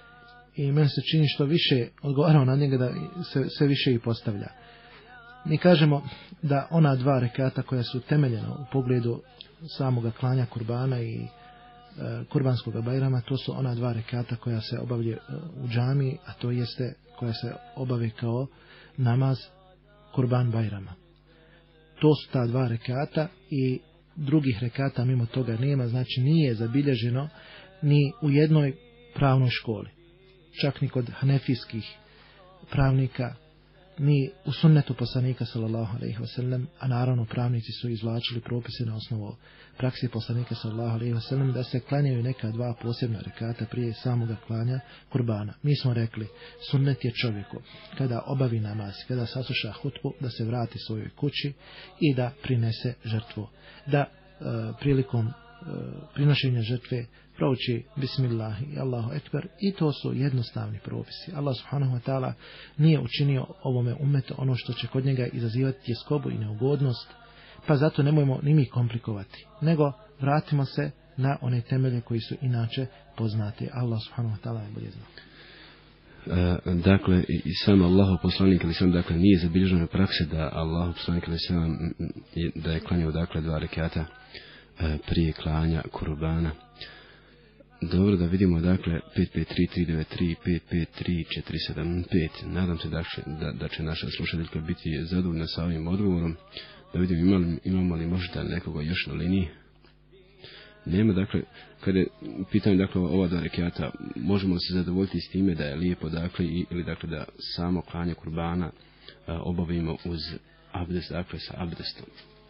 I meni se čini što više odgovaramo na njega da se sve više i postavlja. Mi kažemo da ona dva rekata koja su temeljena u pogledu samoga klanja kurbana i e, kurbanskog bajrama, to su ona dva rekata koja se obavlje u džami, a to jeste koja se obave kao namaz kurban bajrama. To su ta dva rekata i drugih rekata mimo toga nema, znači nije zabilježeno ni u jednoj pravnoj školi. Čak ni kod hanefijskih pravnika, ni u sunnetu poslanika sallallahu alejhi ve sellem, a naravno pravnici su izvlačili propise na osnovu praksi poslanika sallallahu alejhi ve sellem da se klanjaju neka dva posebna rekata prije samoga klanja kurbana. Mi smo rekli, sunnet je čovjeku kada obavi namaz, kada sasluša hutbu, da se vrati svojoj kući i da prinese žrtvu. Da e, prilikom e, prinošenja žrtve prouči bismillah i Allahu ekber, i to su jednostavni propisi. Allah subhanahu wa ta'ala nije učinio ovome ummetu ono što će kod njega izazivati tjeskobu i neugodnost, pa zato nemojmo ni mi komplikovati, nego vratimo se na one temelje koji su inače poznati. Allah subhanahu wa ta'ala je bolje znao. E, dakle, i sam Allahov poslanik ali sam, dakle, nije zabilježena praksa da Allahov poslanik ali sam da je klanjao, dakle, dva rekata e, prije klanja kurbana. Dobro, da vidimo, dakle, pet pet tri tri devet tri pet pet tri četiri sedam pet. Nadam se da, da, da će naša slušateljka biti zadovoljna sa ovim odgovorom. Da vidimo imamo, imamo li možda nekoga još na liniji. Nema, dakle, kada je pitanje, dakle, ova dva rekiata, možemo se zadovoljiti s time da je lijepo, dakle, ili, dakle, da samo klanje kurbana a, obavimo uz abdest, dakle, sa abdestom.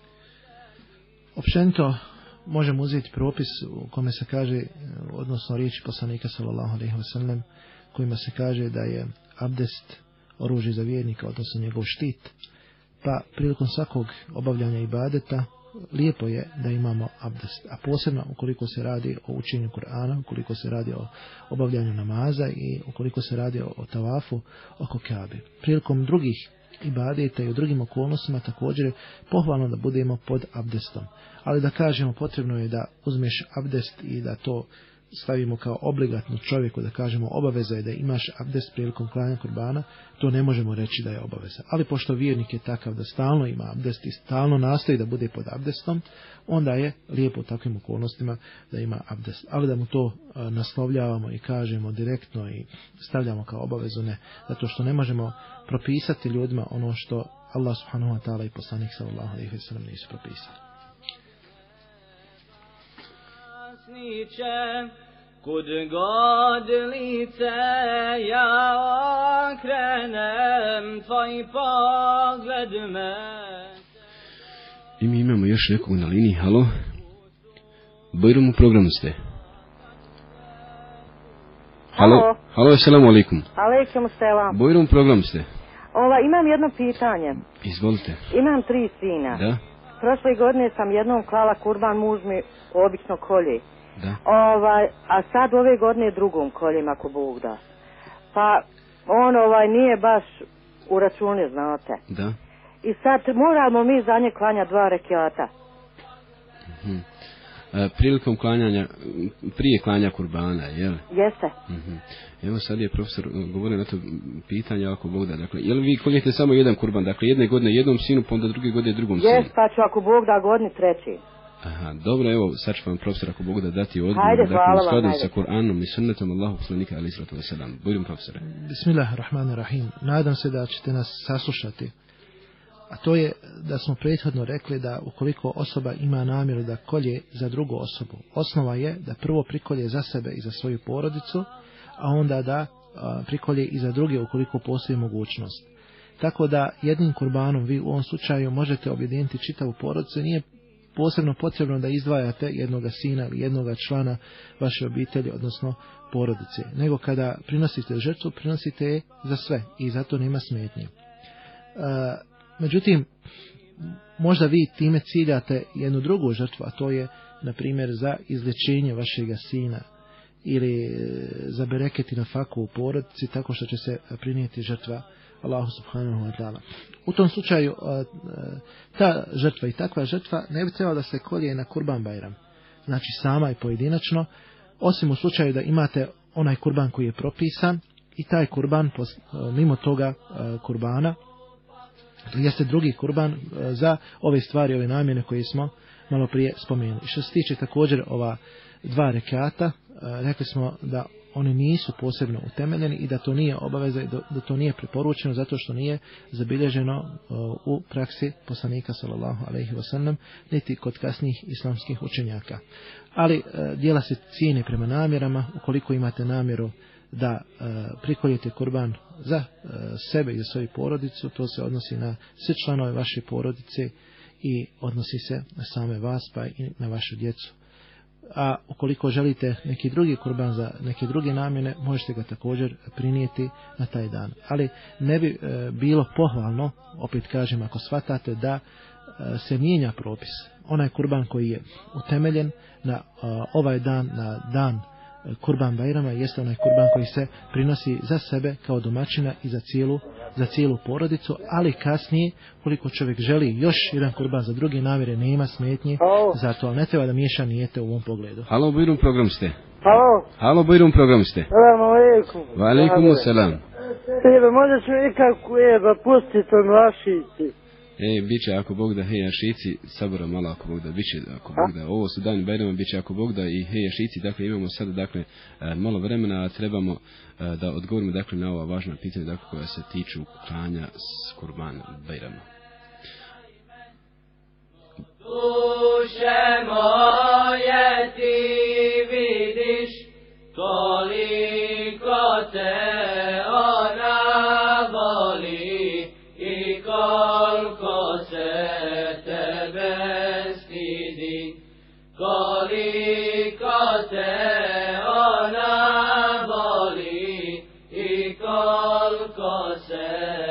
Općenito možemo uzeti propis u kome se kaže, odnosno riječi poslanika sallallahu alejhi ve sellem, kojima se kaže da je abdest oružje za vjernika, odnosno njegov štit. Pa prilikom svakog obavljanja ibadeta lijepo je da imamo abdest, a posebno ukoliko se radi o učenju Kur'ana, ukoliko se radi o obavljanju namaza i ukoliko se radi o, o tavafu oko Kabe. Prilikom drugih ibadeta i u drugim okolnostima također je pohvalno da budemo pod abdestom. Ali da kažemo, potrebno je da uzmeš abdest i da to stavimo kao obligatno čovjeku, da kažemo obaveza je da imaš abdest prilikom klanja kurbana, to ne možemo reći da je obaveza. Ali pošto vjernik je takav da stalno ima abdest i stalno nastoji da bude pod abdestom, onda je lijepo u takvim okolnostima da ima abdest. Ali da mu to a, naslovljavamo i kažemo direktno i stavljamo kao obavezu, ne. Zato što ne možemo propisati ljudima ono što Allah subhanahu wa ta'ala i poslanik sallallahu alejhi ve sellem nisu propisali. Kud god lice ja okrenem, tvoj pogled me. I mi imamo još nekog na liniji. Halo? Bojrom u programu ste. Halo? Halo, Halo, assalamu alaikum. alaikum selam. Bojrom u programu ste. Ova, imam jedno pitanje. Izvolite. Imam tri sina. Da? prošle godine sam jednom klala kurban, muž mi obično kolje. Da. Ovaj, a sad ove godine drugom koljem, ako Bog da. Pa on ovaj nije baš u račune, znate. Da. I sad moramo mi za nje klanja dva rekiata. Mhm. E, prilikom klanjanja, prije klanja kurbana, jel? Jeste. Mhm. Evo sad je profesor govorio na to pitanje, ako Bog da, dakle, jel vi koljete samo jedan kurban, dakle jedne godine jednom sinu, pa onda druge godine drugom sinu? Jes, pa ću ako Bog da godini treći. Aha, dobro, evo, sad ću vam profesor, ako Bog da dati odgovor, Hajde, dakle, hvala u skladu vam, sa Kur'anom i sunnetom Allahu poslanika, alejhi salatu vesselam. Budem profesore. Bismillahirrahmanirrahim. Nadam se da ćete nas saslušati. A to je da smo prethodno rekli da ukoliko osoba ima namjeru da kolje za drugu osobu, osnova je da prvo prikolje za sebe i za svoju porodicu, a onda da a, prikolje i za druge ukoliko postoji mogućnost. Tako da jednim kurbanom vi u ovom slučaju možete objediniti čitavu porodicu, nije posebno potrebno da izdvajate jednoga sina ili jednoga člana vaše obitelji, odnosno porodice, nego kada prinosite žrtvu, prinosite je za sve i zato nema smetnje. E, Međutim, možda vi time ciljate jednu drugu žrtvu, a to je, na primjer, za izlječenje vašega sina ili za bereket i nafaku u porodici, tako što će se prinijeti žrtva Allahu subhanahu wa ta'ala. U tom slučaju, ta žrtva i takva žrtva ne bi trebala da se kolje na kurban bajram, znači sama i pojedinačno, osim u slučaju da imate onaj kurban koji je propisan i taj kurban, mimo toga kurbana, to jeste drugi kurban za ove stvari, ove namjene koje smo malo prije spomenuli. Što se tiče također ova dva rekata, rekli smo da oni nisu posebno utemeljeni i da to nije obaveza i da to nije preporučeno zato što nije zabilježeno u praksi poslanika sallallahu alejhi ve sellem niti kod kasnijih islamskih učenjaka. Ali djela se cijene prema namjerama. Ukoliko imate namjeru da e, prikoljete kurban za e, sebe i za svoju porodicu, to se odnosi na sve članove vaše porodice i odnosi se na same vas pa i na vašu djecu. A ukoliko želite neki drugi kurban za neke druge namjene, možete ga također prinijeti na taj dan. Ali ne bi e, bilo pohvalno, opet kažem, ako shvatate da e, se mijenja propis. Onaj kurban koji je utemeljen na e, ovaj dan, na dan kurban bajrama, jeste onaj kurban koji se prinosi za sebe kao domaćina i za cijelu, za cijelu porodicu, ali kasnije, koliko čovjek želi još jedan kurban za druge namjere, nema smetnje, zato, ali ne treba da miješa nijete u ovom pogledu. Halo, Bujrum program ste. Halo. Halo, Bujrum program ste. Salam alaikum. Wa alaikum salam. Evo, možeš mi ikako jeba pustiti on vašici. E, bit će ako Bog da, hej Ašici, sabora malo ako Bog da, bit će ako Bog da, ovo su dani Bajrama, bit će ako Bog da i hej Ašici, dakle imamo sada dakle malo vremena, a trebamo da odgovorimo dakle na ova važna pitanja dakle koja se tiču klanja s kurban Bajrama. Duše moje ti vidiš koliko te ona voli i koliko se tebe stidi, koliko te ona voli i koliko se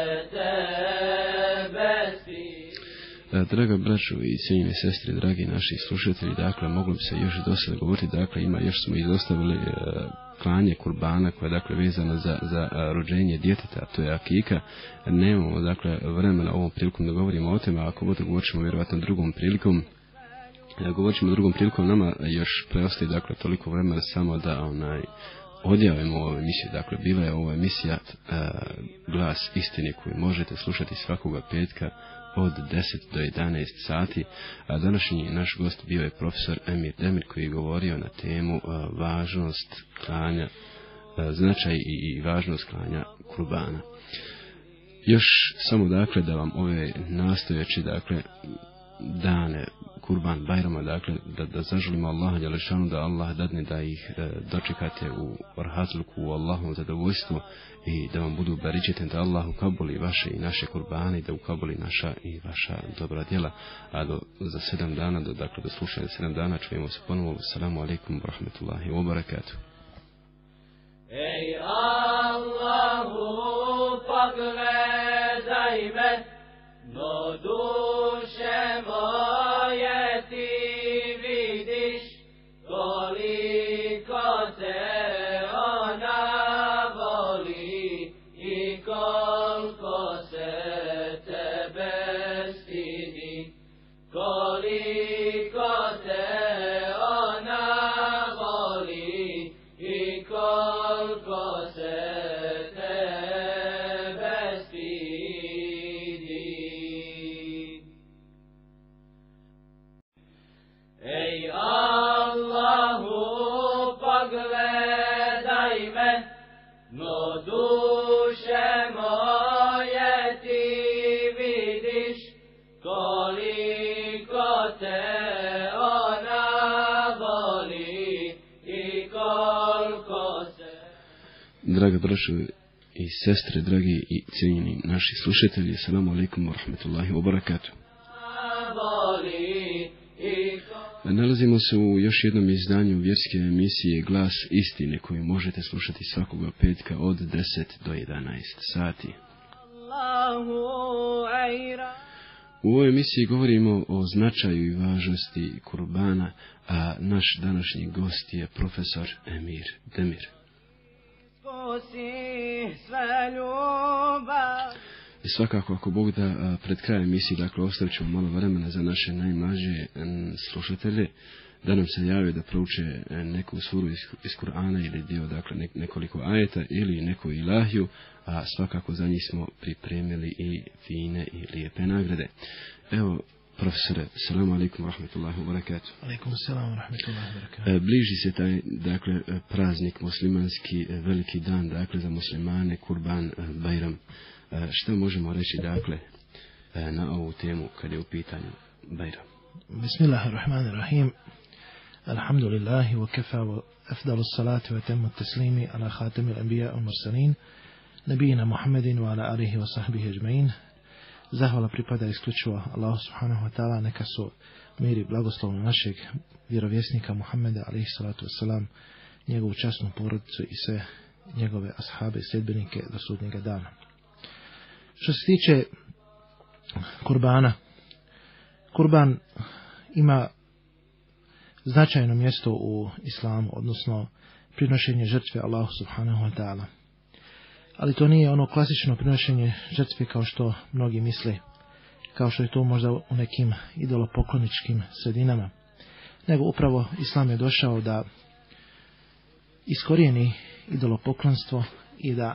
tebe stidi. Draga braćo i cijenjene sestre, dragi naši slušatelji, dakle moglo bi se još do sada govoriti, dakle ima, još smo izostavili uh, klanje kurbana koja je dakle vezana za, za uh, rođenje djeteta, a to je akika. Nemamo dakle vremena ovom prilikom da govorimo o tome, ako bude govorit ćemo vjerovatno drugom prilikom. Govorit ćemo drugom prilikom, nama još preostaje dakle toliko vremena samo da onaj odjavimo ovu emisiju. Dakle, bila je ova emisija uh, Glas istine koju možete slušati svakoga petka od deset do jedanaest sati, a današnji naš gost bio je profesor Emir Demir koji je govorio na temu uh, važnost klanja, uh, značaj i, i važnost klanja kurbana. Još samo dakle da vam ove nastojeće dakle dane kurban bajrama, dakle da, da zaželimo Allaha dželešanu da Allah dadne da ih e, dočekate u orhazluku, u Allahovom zadovoljstvu i da vam budu baričeten, da Allah ukabuli vaše i naše kurbane i da ukabuli naša i vaša dobra djela. A do, za sedam dana, do, dakle do slušanja sedam dana čujemo se ponovo. Assalamu alaikum wa rahmatullahi wa barakatuh. Ej Allahu, pogledaj me, no duše moje. braćo i sestre, dragi i cijenjeni naši slušatelji, assalamu alaikum wa rahmatullahi wa barakatuh. Nalazimo se u još jednom izdanju vjerske emisije Glas istine, koju možete slušati svakoga petka od deset do jedanaest sati. U ovoj emisiji govorimo o značaju i važnosti kurbana, a naš današnji gost je profesor Emir Demir. I svakako, ako Bog da, pred krajem emisije, dakle, ostavit ćemo malo vremena za naše najmlađe slušatelje, da nam se jave da prouče neku suru iz, iz Kur'ana ili dio, dakle, nekoliko ajeta ili neku ilahiju, a svakako za njih smo pripremili i fine i lijepe nagrade. Evo, profesore, selamu alaikum wa rahmatullahi wa barakatuh. Alaikum selamu wa rahmatullahi wa barakatuh. Bliži se taj, dakle, praznik muslimanski, veliki dan, dakle, za muslimane, Kurban Bajram. Što možemo reći, dakle, na ovu temu kad je u pitanju Bajram? Bismillahirrahmanirrahim. Alhamdulillahi wa kafa wa afdalu salatu wa temmu teslimi ala khatami al-anbiya al mursalin nabijina Muhammedin wa ala alihi wa sahbihi ajma'in. Zahvala pripada isključivo Allahu subhanahu wa ta'ala, neka su mir i blagoslov našeg vjerovjesnika Muhammeda alaihi salatu wasalam, njegovu časnu porodicu i sve njegove ashabe i sljedbenike do sudnjega dana. Što se tiče kurbana, kurban ima značajno mjesto u islamu, odnosno prinošenje žrtve Allahu subhanahu wa ta'ala. Ali to nije ono klasično prinošenje žrtve kao što mnogi misle, kao što je to možda u nekim idolopokloničkim sredinama, nego upravo islam je došao da iskorijeni idolopoklonstvo i da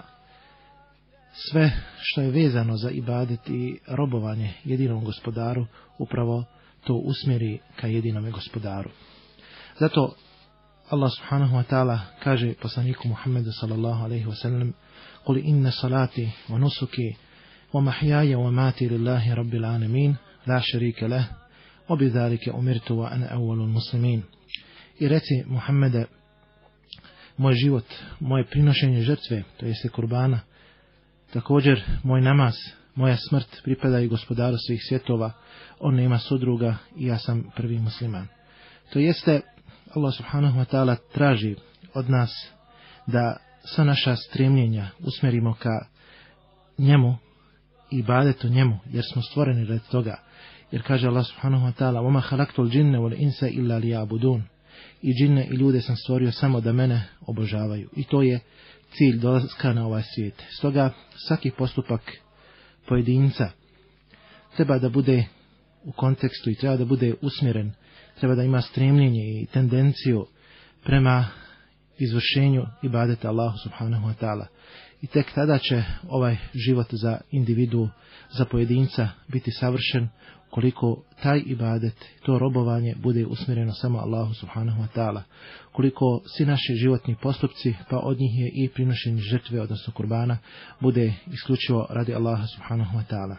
sve što je vezano za ibadet i robovanje jedinom gospodaru upravo to usmjeri ka jedinome gospodaru. Zato Allah subhanahu wa ta'ala kaže poslaniku Muhammedu sallallahu alaihi wa sallam: "Qul inna salati wa nusuki wa mahyaya wa mati lillahi rabbil alamin la sharika lah wa bidhalika umirtu wa ana awwalul muslimin." I reci, Muhammede, moj život, moje prinošenje žrtve, to jeste kurbana, također moj namaz, moja smrt pripadaju gospodaru svih svjetova, on nema sudruga i ja sam prvi musliman. To jeste, Allah subhanahu wa ta'ala traži od nas da sva naša stremljenja usmjerimo ka njemu i ibadetu njemu, jer smo stvoreni radi toga. Jer kaže Allah subhanahu wa ta'ala: "Wama khalaqtul jinna wal insa illa liya'budun." I džinne i ljude sam stvorio samo da mene obožavaju. I to je cilj dolaska na ovaj svijet. Stoga svaki postupak pojedinca treba da bude u kontekstu i treba da bude usmjeren, treba da ima stremljenje i tendenciju prema izvršenju ibadeta Allahu subhanahu wa ta'ala. I tek tada će ovaj život za individu, za pojedinca biti savršen, koliko taj ibadet, to robovanje bude usmjereno samo Allahu subhanahu wa ta'ala. Koliko svi naši životni postupci, pa od njih je i prinošenje žrtve, odnosno kurbana, bude isključivo radi Allaha subhanahu wa ta'ala.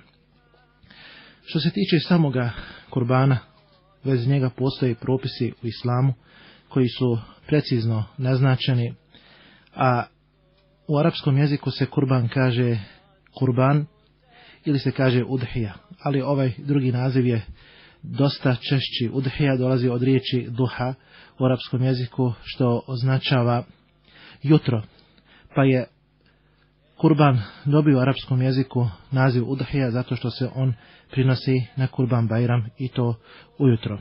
Što se tiče samoga kurbana, bez njega postoje propisi u islamu koji su precizno naznačeni, a u arapskom jeziku se kurban kaže kurban ili se kaže udhija, ali ovaj drugi naziv je dosta češći. Udhija dolazi od riječi duha u arapskom jeziku, što označava jutro, pa je kurban dobio u arapskom jeziku naziv udhija zato što se on prinosi na kurban bajram i to ujutro.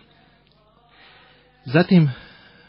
Zatim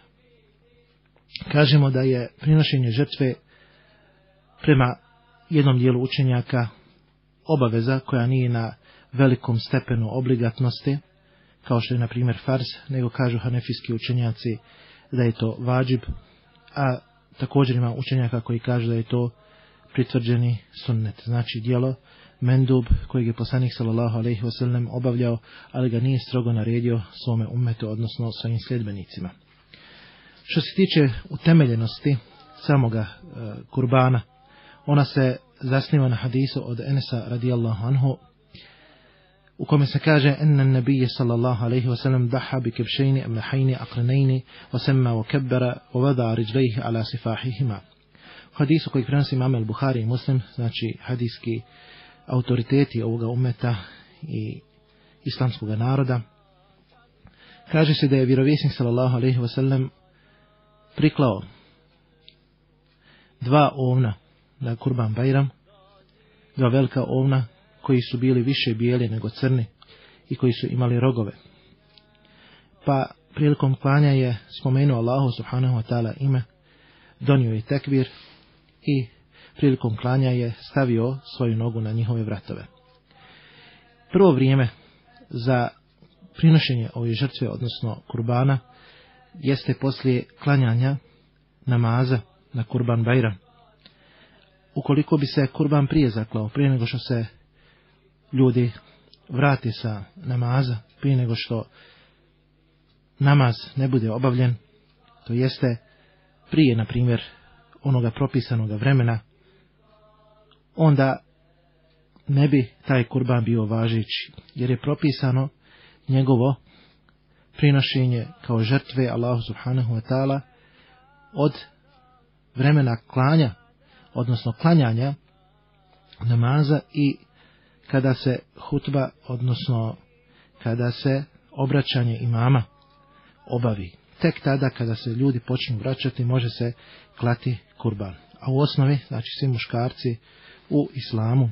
kažemo da je prinošenje žrtve prema jednom dijelu učenjaka obaveza koja nije na velikom stepenu obligatnosti, kao što je na primjer farz, nego kažu hanefijski učenjaci da je to vađib, a također ima učenjaka koji kažu da je to pritvrđeni sunnet, znači dijelo mendub kojeg je poslanik sallallahu alejhi ve sellem obavljao, ali ga nije strogo naredio svome ummetu, odnosno svojim sljedbenicima. Što se tiče utemeljenosti samoga e, kurbana, ona se zasniva na hadisu od Enesa radijallahu anhu, u kome se kaže: "Enna nabije sallallahu alejhi ve sellem daha bi kibšejni amlahajni aqrnejni wa semma wa kebbera wa vada riđlejhi ala sifahihima." hadisu koji prenosi imam al-Buhari i Muslim, znači hadijski autoriteti ovoga umeta i islamskog naroda, kaže se da je vjerovjesnik sallallahu alejhi ve sellem priklao dva ovna na Kurban Bajram, dva velika ovna koji su bili više bijeli nego crni i koji su imali rogove. Pa prilikom klanja je spomenuo Allahu subhanahu wa ta'ala ime, donio je tekbir i prilikom klanja je stavio svoju nogu na njihove vratove. Prvo vrijeme za prinošenje ove žrtve, odnosno kurbana, jeste poslije klanjanja namaza na Kurban Bajram. Ukoliko bi se kurban prije zaklao, prije nego što se ljudi vrati sa namaza, prije nego što namaz ne bude obavljen, to jeste prije, na primjer, onoga propisanog vremena, onda ne bi taj kurban bio važeći, jer je propisano njegovo prinošenje kao žrtve Allahu subhanahu wa ta'ala od vremena klanja, odnosno klanjanja namaza i kada se hutba, odnosno kada se obraćanje imama obavi. Tek tada kada se ljudi počnu vraćati može se klati kurban. A u osnovi, znači svi muškarci u islamu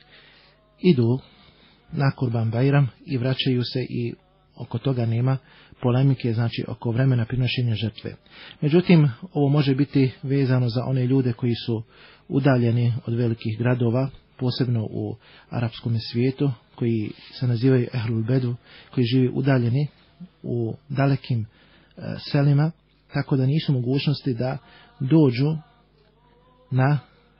idu na Kurban Bajram i vraćaju se i oko toga nema polemike, znači oko vremena prinošenja žrtve. Međutim, ovo može biti vezano za one ljude koji su udaljeni od velikih gradova, posebno u arapskom svijetu, koji se nazivaju Ehlul Bedu, koji živi udaljeni u dalekim e, selima, tako da nisu mogućnosti da dođu na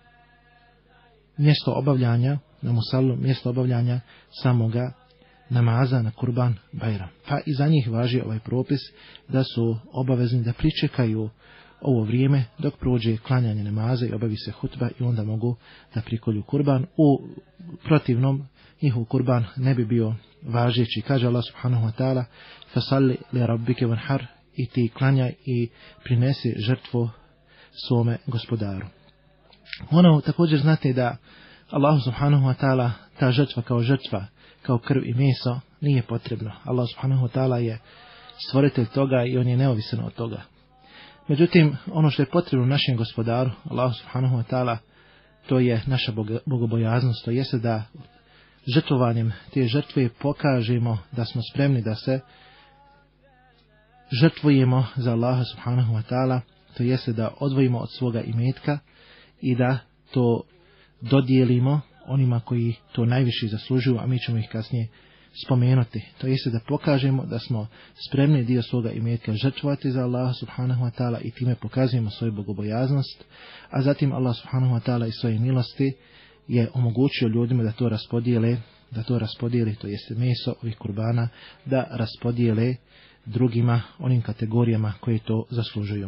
mjesto obavljanja, na musallu, mjesto obavljanja samoga namaza na Kurban Bajram. Pa i za njih važi ovaj propis da su obavezni da pričekaju ovo vrijeme dok prođe klanjanje namaza i obavi se hutba i onda mogu da prikolju kurban. U protivnom njihov kurban ne bi bio važeći. Kaže Allah subhanahu wa ta'ala: "Fasalli li rabbike wanhar", i ti klanjaj i prinesi žrtvu svome gospodaru. Ono također znate da Allah subhanahu wa ta'ala ta žrtva kao žrtva, kao krv i meso nije potrebno. Allah subhanahu wa ta'ala je stvoritelj toga i on je neovisan od toga. Međutim, ono što je potrebno našem gospodaru, Allah subhanahu wa ta'ala, to je naša bogobojaznost, to jeste da žrtvovanjem te žrtve pokažemo da smo spremni da se žrtvujemo za Allaha subhanahu wa ta'ala, to jeste da odvojimo od svoga imetka i da to dodijelimo onima koji to najviše zaslužuju, a mi ćemo ih kasnije spomenuti. To jeste da pokažemo da smo spremni dio svoga imetka žrtvovati za Allaha subhanahu wa ta'ala i time pokazujemo svoju bogobojaznost, a zatim Allah subhanahu wa ta'ala i svoje milosti je omogućio ljudima da to raspodijele, da to raspodijele, to jeste meso ovih kurbana, da raspodijele drugima, onim kategorijama koji to zaslužuju.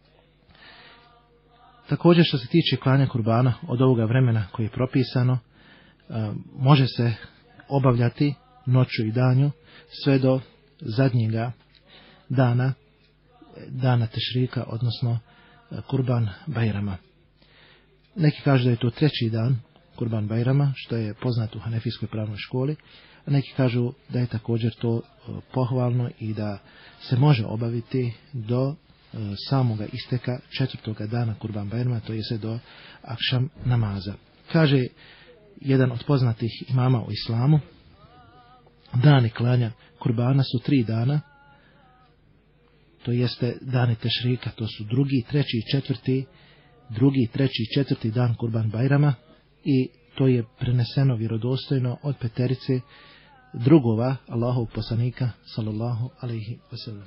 Također što se tiče klanja kurbana od ovoga vremena koje je propisano, može se obavljati noću i danju sve do zadnjega dana, dana tešrika, odnosno Kurban Bajrama. Neki kažu da je to treći dan Kurban Bajrama, što je poznato u Hanefijskoj pravnoj školi, a neki kažu da je također to pohvalno i da se može obaviti do samoga isteka četvrtoga dana Kurban Bajrama, to je se do akšam namaza. Kaže jedan od poznatih imama u islamu, dani klanja kurbana su tri dana, to jeste dani tešrika, to su drugi, treći i četvrti, drugi, treći i četvrti dan Kurban Bajrama, i to je preneseno vjerodostojno od peterice drugova Allahovog poslanika sallallahu alejhi ve sellem.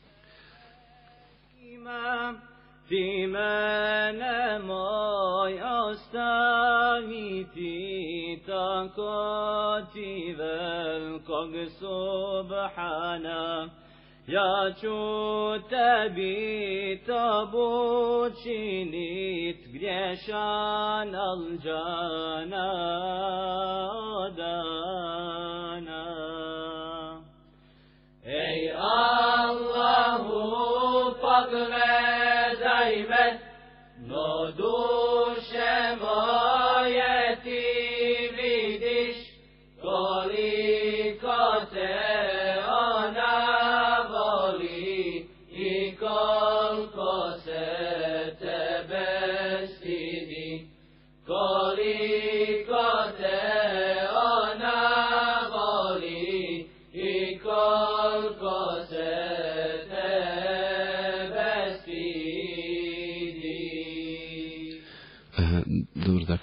Ti mene moj ostaviti, tako ti velikog subhana. Ja ću tebi to učinit, griješan al džana dana. Ej Allahu, pogledaj me, no du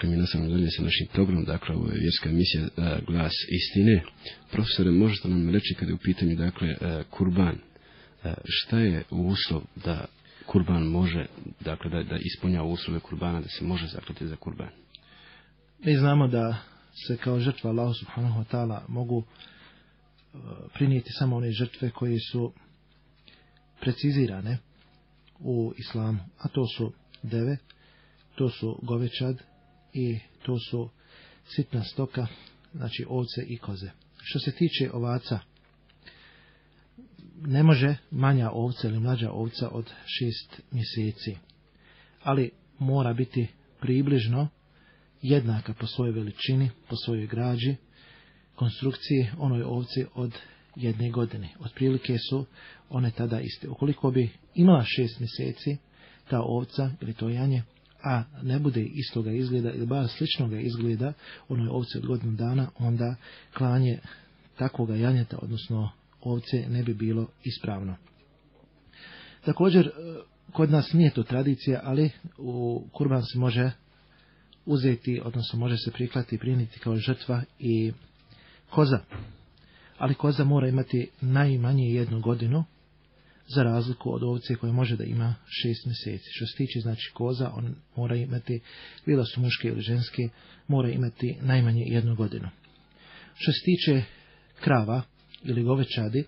dakle mi nastavljamo dalje sa našim programom, dakle ovo je vjerska emisija a, Glas istine. Profesore, možete nam reći kada je u pitanju dakle a, kurban, a, šta je uslov da kurban može, dakle da, da ispunjava uslove kurbana, da se može zaklati za kurban? Mi znamo da se kao žrtva Allahu subhanahu wa ta'ala mogu uh, prinijeti samo one žrtve koje su precizirane u islamu, a to su deve, to su govečad i to su sitna stoka, znači ovce i koze. Što se tiče ovaca, ne može manja ovca ili mlađa ovca od šest mjeseci, ali mora biti približno jednaka po svojoj veličini, po svojoj građi, konstrukciji onoj ovci od jedne godine. Otprilike su one tada iste. Ukoliko bi imala šest mjeseci ta ovca ili to janje, a ne bude istoga izgleda ili bar sličnoga izgleda onoj ovci od godinu dana, onda klanje takvoga janjeta, odnosno ovce, ne bi bilo ispravno. Također, kod nas nije to tradicija, ali u kurban se može uzeti, odnosno može se priklati i prinijeti kao žrtva i koza. Ali koza mora imati najmanje jednu godinu, za razliku od ovce koja može da ima šest mjeseci. Što se tiče znači koza, on mora imati, bilo su muške ili ženske, mora imati najmanje jednu godinu. Što se tiče krava ili govečadi,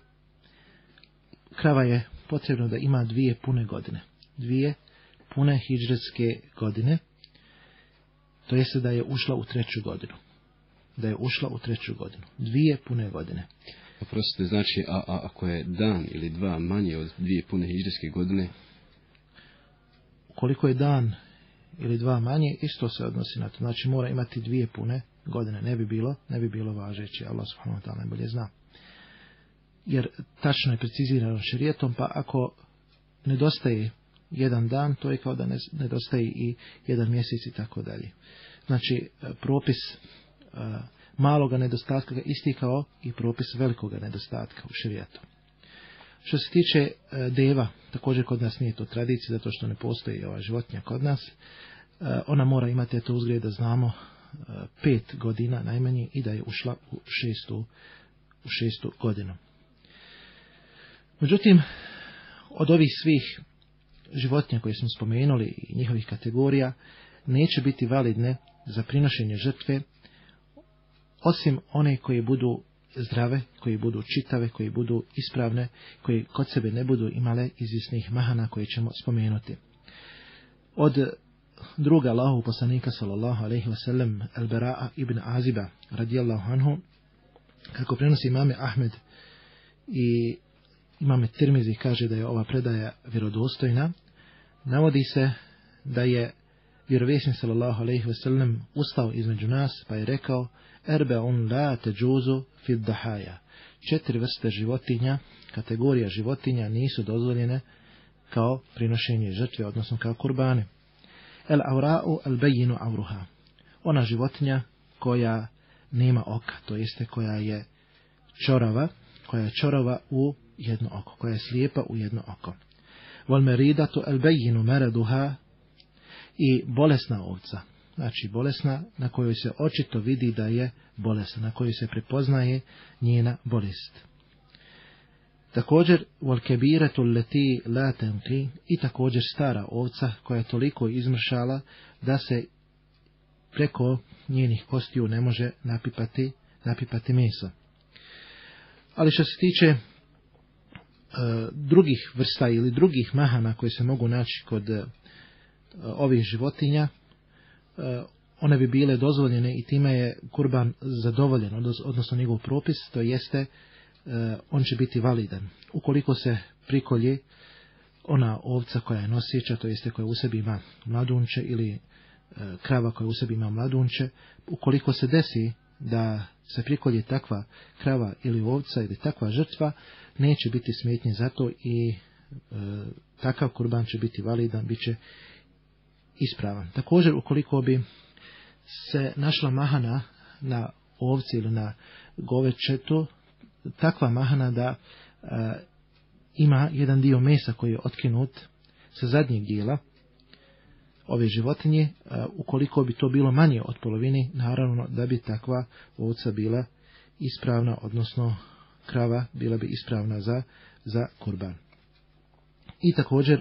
krava je potrebno da ima dvije pune godine. Dvije pune hidžretske godine, to jeste da je ušla u treću godinu. Da je ušla u treću godinu. Dvije pune godine. Oprostite, znači, a, a ako je dan ili dva manje od dvije pune hidžretske godine? Koliko je dan ili dva manje, isto se odnosi na to. Znači, mora imati dvije pune godine. Ne bi bilo, ne bi bilo važeće. Allah subhanahu wa ta'ala najbolje zna. Jer tačno je precizirano šerijetom, pa ako nedostaje jedan dan, to je kao da nedostaje i jedan mjesec i tako dalje. Znači, propis uh, maloga nedostatka isti kao i propis velikoga nedostatka u šerijetu. Što se tiče uh, deva, također kod nas nije to tradicija, zato što ne postoji ova životinja kod nas. Uh, ona mora imati, to uzgled da znamo, uh, pet godina najmanje i da je ušla u šestu, u šestu godinu. Međutim, od ovih svih životinja koje smo spomenuli i njihovih kategorija neće biti validne za prinošenje žrtve, osim one koje budu zdrave, koje budu čitave, koje budu ispravne, koje kod sebe ne budu imale izvisnih mahana koje ćemo spomenuti. Od druga Allahu poslanika sallallahu alejhi ve sellem Al-Bara'a ibn Aziba radijallahu anhu, kako prenosi imame Ahmed i imame Tirmizi, kaže da je ova predaja vjerodostojna, navodi se da je vjerovjesnik sallallahu alejhi ve sellem ustao između nas pa je rekao: Erbe'un la teđuzu fid dahaja. Četiri vrste životinja, kategorija životinja nisu dozvoljene kao prinošenje žrtve, odnosno kao kurbane. El aura'u el bejinu auruha. Ona životinja koja nema oka, to jeste koja je čorava, koja je čorava u jedno oko, koja je slijepa u jedno oko. Vol meridatu el bejinu meraduha. I bolesna ovca, znači bolesna na kojoj se očito vidi da je bolesna, na kojoj se prepoznaje njena bolest. Također, vol kebiratu leti la tenqi, i također stara ovca koja je toliko izmršala da se preko njenih kostiju ne može napipati, napipati meso. Ali što se tiče e, drugih vrsta ili drugih mahana koje se mogu naći kod e, ovih životinja, e, one bi bile dozvoljene i time je kurban zadovoljen, odnosno njegov propis, to jeste e, on će biti validan. Ukoliko se prikolje ona ovca koja je nosiča, to jeste koja u sebi ima mladunče, ili e, krava koja u sebi ima mladunče, ukoliko se desi da se prikolje takva krava ili ovca ili takva žrtva, neće biti smetnje za to i e, takav kurban će biti validan, bit će ispravan. Također, ukoliko bi se našla mahana na ovci ili na govečetu, takva mahana da e, ima jedan dio mesa koji je otkinut sa zadnjeg dijela, ove životinje, ukoliko bi to bilo manje od polovine, naravno da bi takva ovca bila ispravna, odnosno krava bila bi ispravna za, za kurban. I također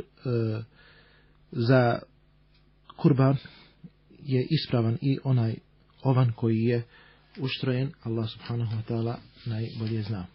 za kurban je ispravan i onaj ovan koji je uštrojen, Allah subhanahu wa ta'ala najbolje zna.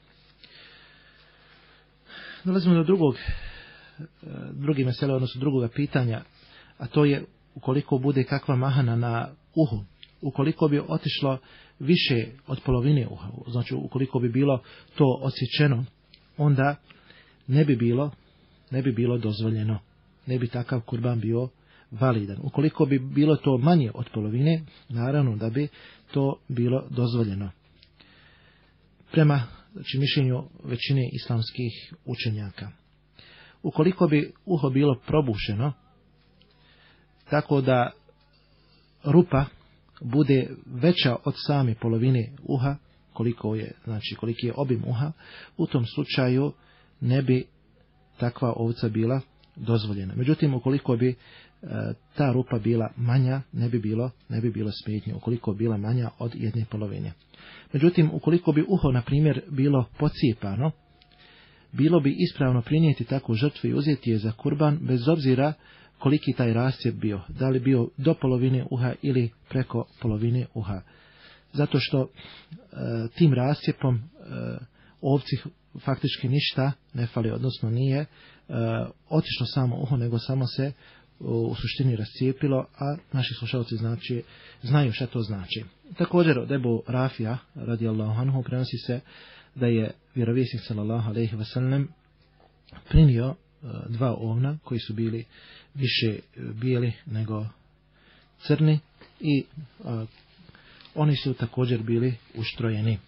Dolazimo do drugog, drugi mesele, odnosno drugoga pitanja, a to je ukoliko bude kakva mahana na uhu, ukoliko bi otišlo više od polovine uha, znači ukoliko bi bilo to odsječeno, onda ne bi bilo, ne bi bilo dozvoljeno, ne bi takav kurban bio validan. Ukoliko bi bilo to manje od polovine, naravno da bi to bilo dozvoljeno. Prema znači, mišljenju većine islamskih učenjaka. Ukoliko bi uho bilo probušeno, tako da rupa bude veća od same polovine uha, koliko je, znači koliki je obim uha, u tom slučaju ne bi takva ovca bila dozvoljena. Međutim, ukoliko bi e, ta rupa bila manja, ne bi bilo, ne bi bilo smetnje, ukoliko bila manja od jedne polovine. Međutim, ukoliko bi uho, na primjer, bilo pocijepano, bilo bi ispravno prinijeti takvu žrtvu i uzeti je za kurban, bez obzira koliki taj rascijep bio, da li bio do polovine uha ili preko polovine uha. Zato što e, tim rascijepom e, ovci faktički ništa ne fali, odnosno nije e, otišlo samo uho, nego samo se u suštini rascijepilo, a naši slušalci znači, znaju šta to znači. Također od Ebu Rafija radijallahu anhu prenosi se da je vjerovjesnik sallallahu alejhi ve sellem prinio dva ovna koji su bili više bijeli nego crni i a, oni su također bili uštrojeni.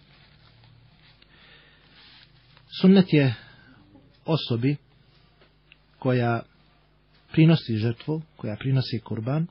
Sunnet je osobi koja prinosi žrtvu, koja prinosi kurban,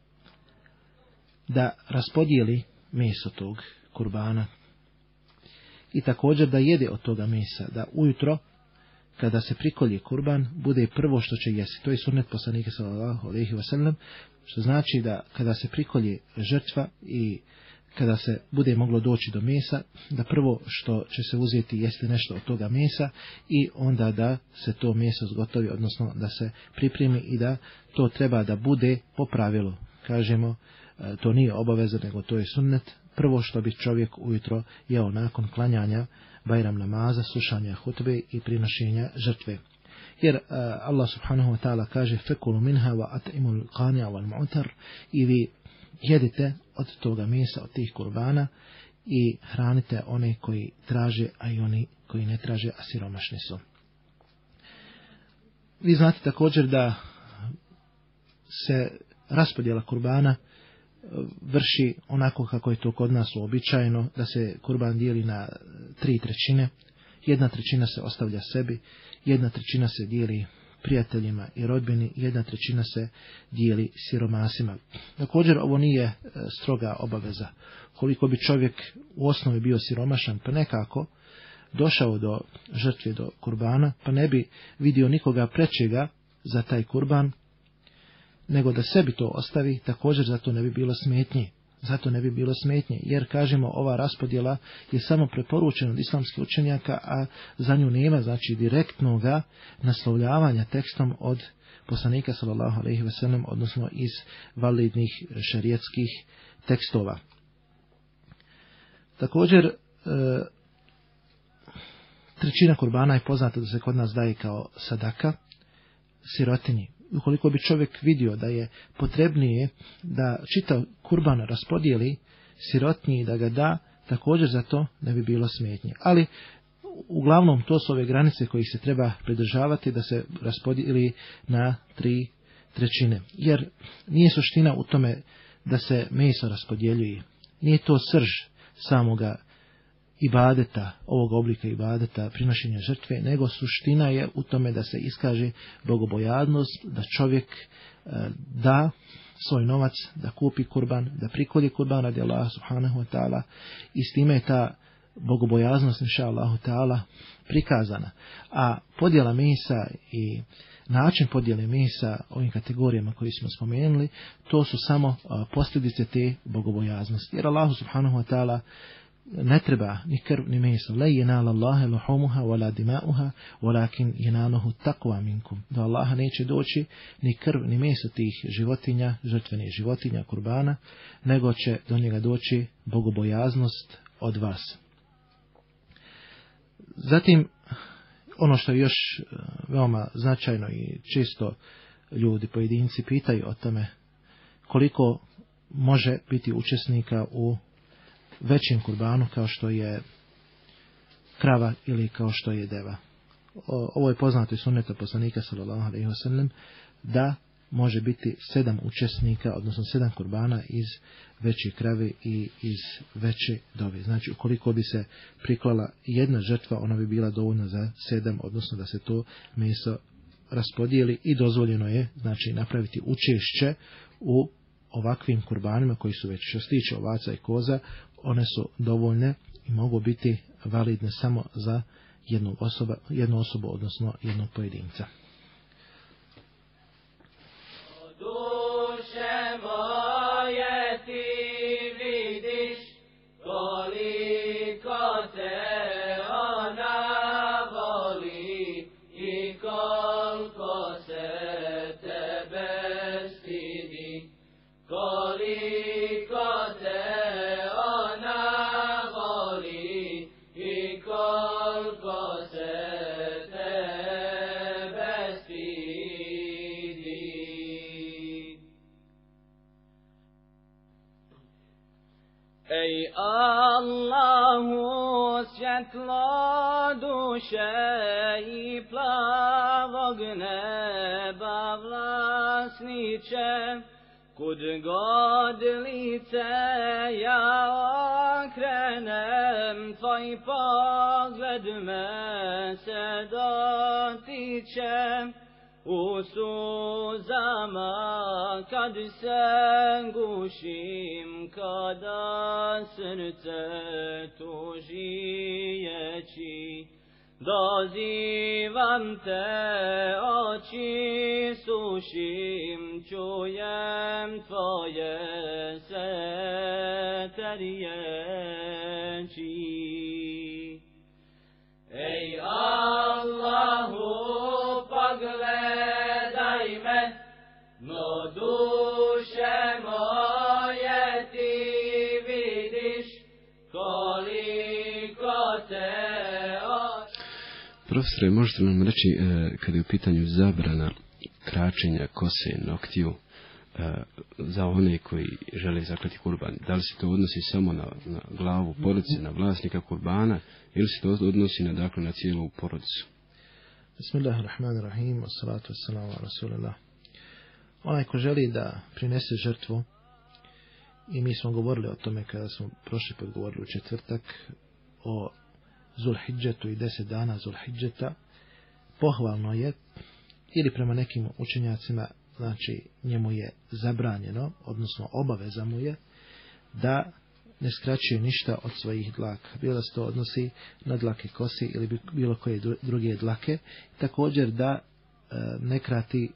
da raspodijeli meso tog kurbana i također da jede od toga mesa, da ujutro kada se prikolje kurban bude prvo što će jesti. To je sunnet poslanika sallallahu alejhi ve sellem, što znači da kada se prikolje žrtva i kada se bude moglo doći do mesa, da prvo što će se uzeti jeste nešto od toga mesa i onda da se to meso zgotovi, odnosno da se pripremi i da to treba da bude po pravilu. Kažemo, to nije obaveza, nego to je sunnet. Prvo što bi čovjek ujutro jeo nakon klanjanja Bajram namaza, slušanja hutbe i prinošenja žrtve. Jer uh, Allah subhanahu wa ta'ala kaže fekulu minha wa at'imul qani'a wal mu'tar, i vi jedite od toga mesa, od tih kurbana i hranite one koji traže, a i oni koji ne traže, a siromašni su. Vi znate također da se raspodjela kurbana vrši onako kako je to kod nas uobičajeno, da se kurban dijeli na tri trećine. Jedna trećina se ostavlja sebi, jedna trećina se dijeli prijateljima i rodbini, jedna trećina se dijeli siromasima. Također ovo nije stroga obaveza. Koliko bi čovjek u osnovi bio siromašan, pa nekako došao do žrtve, do kurbana, pa ne bi vidio nikoga prečega za taj kurban, nego da sebi to ostavi, također zato ne bi bilo smetnje. Zato ne bi bilo smetnje, jer kažemo ova raspodjela je samo preporučena od islamskih učenjaka, a za nju nema znači direktnoga naslovljavanja tekstom od poslanika sallallahu alejhi ve sellem, odnosno iz validnih šerijatskih tekstova. Također e, trećina kurbana je poznata da se kod nas daje kao sadaka sirotinji. Ukoliko bi čovjek vidio da je potrebnije da čitav kurban raspodijeli sirotnji i da ga da, također za to ne bi bilo smetnje. Ali uglavnom to su ove granice kojih se treba pridržavati, da se raspodijeli na tri trećine. Jer nije suština u tome da se meso raspodjeljuje. Nije to srž samoga ibadeta, ovog oblika ibadeta, prinošenja žrtve, nego suština je u tome da se iskaže bogobojaznost, da čovjek e, da svoj novac, da kupi kurban, da prikolje kurban radi Allaha subhanahu wa ta'ala, i s time je ta bogobojaznost inša Allahu ta'ala prikazana. A podjela mesa i način podjele mesa ovim kategorijama koji smo spomenuli, to su samo posljedice te bogobojaznosti. Jer Allahu subhanahu wa ta'ala ne treba ni krv ni meso. La yenala Allahe luhumuha wala dima'uha walakin yenaluhu taqwa minkum. Do Allaha neće doći ni krv ni meso tih životinja, žrtvenih životinja, kurbana, nego će do njega doći bogobojaznost od vas. Zatim, ono što je još veoma značajno i često ljudi, pojedinci pitaju o tome koliko može biti učesnika u većem kurbanu kao što je krava ili kao što je deva. O, ovo je poznato iz sunneta poslanika sallallahu alejhi ve sellem da može biti sedam učesnika, odnosno sedam kurbana iz veće krave i iz veće dove. Znači, ukoliko bi se priklala jedna žrtva, ona bi bila dovoljna za sedam, odnosno da se to meso raspodijeli i dozvoljeno je, znači, napraviti učešće u ovakvim kurbanima koji su već, što se tiče ovaca i koza, one su dovoljne i mogu biti validne samo za jednu osobu, jednu osobu, odnosno jednog pojedinca. Duše moje, ti vidiš koliko te ona voli i koliko se tebe stidi, koliko te ona voli i koliko se tebe stidi. Ej Allahu, svjetlo duše i plavog neba vlasniče, kud god lice ja okrenem, tvoj pogled me se dotiče. U suzama kad se gušim, kada srce tužijeći, dozivam te, oči sušim, čujem tvoje svete riječi. Ej Allahu, pogledaj me, no duše moje, ti vidiš koliko te oči. Profesore, možete nam reći, e, kada je u pitanju zabrana kračenja kose noktiju e, za one koji žele zaklati kurban, da li se to odnosi samo na, na glavu porodice, na vlasnika kurbana, ili se to odnosi na, dakle, na cijelu porodicu? Bismillahirrahmanirrahim, wassalatu wassalamu ala rasulillah. Onaj ko želi da prinese žrtvu, i mi smo govorili o tome kada smo prošli put govorili u četvrtak o Zulhidžetu i deset dana Zulhidžeta, pohvalno je, ili prema nekim učenjacima, znači njemu je zabranjeno, odnosno obaveza mu je, da ne skraćuje ništa od svojih dlaka. Bilo se to odnosi na dlake kosi ili bilo koje druge dlake. Također da e, ne krati e,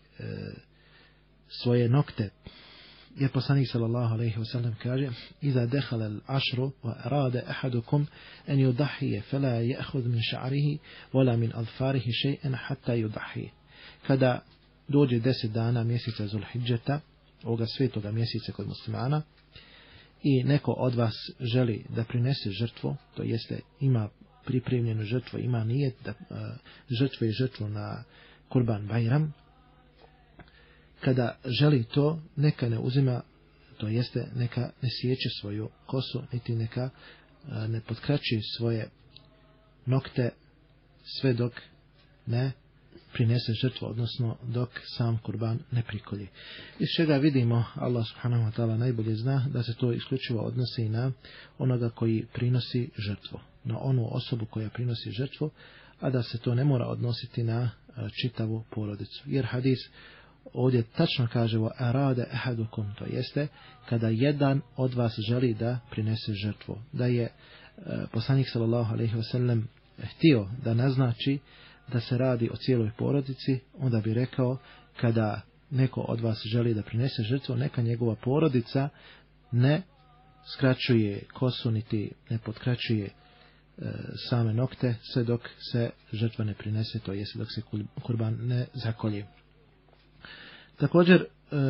svoje nokte. Jer poslanik sallallahu alejhi ve sellem kaže: "Iza dakhala al-ashru wa arada ahadukum an yudahiya fala ya'khudh min sha'rihi wala min adfarihi shay'an hatta yudahi." Kada dođe deset dana mjeseca Zulhidžeta, ovoga svetoga mjeseca kod muslimana, i neko od vas želi da prinese žrtvu, to jeste ima pripremljenu žrtvu, ima nijet da uh, žrtvuje žrtvu na Kurban Bajram, kada želi to, neka ne uzima, to jeste neka ne sjeće svoju kosu, niti neka uh, ne potkraćuje svoje nokte sve dok ne prinese žrtvu, odnosno dok sam kurban ne prikolji. Iz čega vidimo, Allah subhanahu wa ta'ala najbolje zna da se to isključivo odnosi na onoga koji prinosi žrtvu, na onu osobu koja prinosi žrtvu, a da se to ne mora odnositi na čitavu porodicu. Jer hadis ovdje tačno kaže: "Wa arada ahadukum", to jeste kada jedan od vas želi da prinese žrtvu. Da je poslanik sallallahu alejhi ve sellem htio da naznači da se radi o cijeloj porodici, onda bi rekao kada neko od vas želi da prinese žrtvu, neka njegova porodica ne skraćuje kosu niti ne potkraćuje e, same nokte sve dok se žrtva ne prinese, to jest dok se kurban ne zakolje. Također e,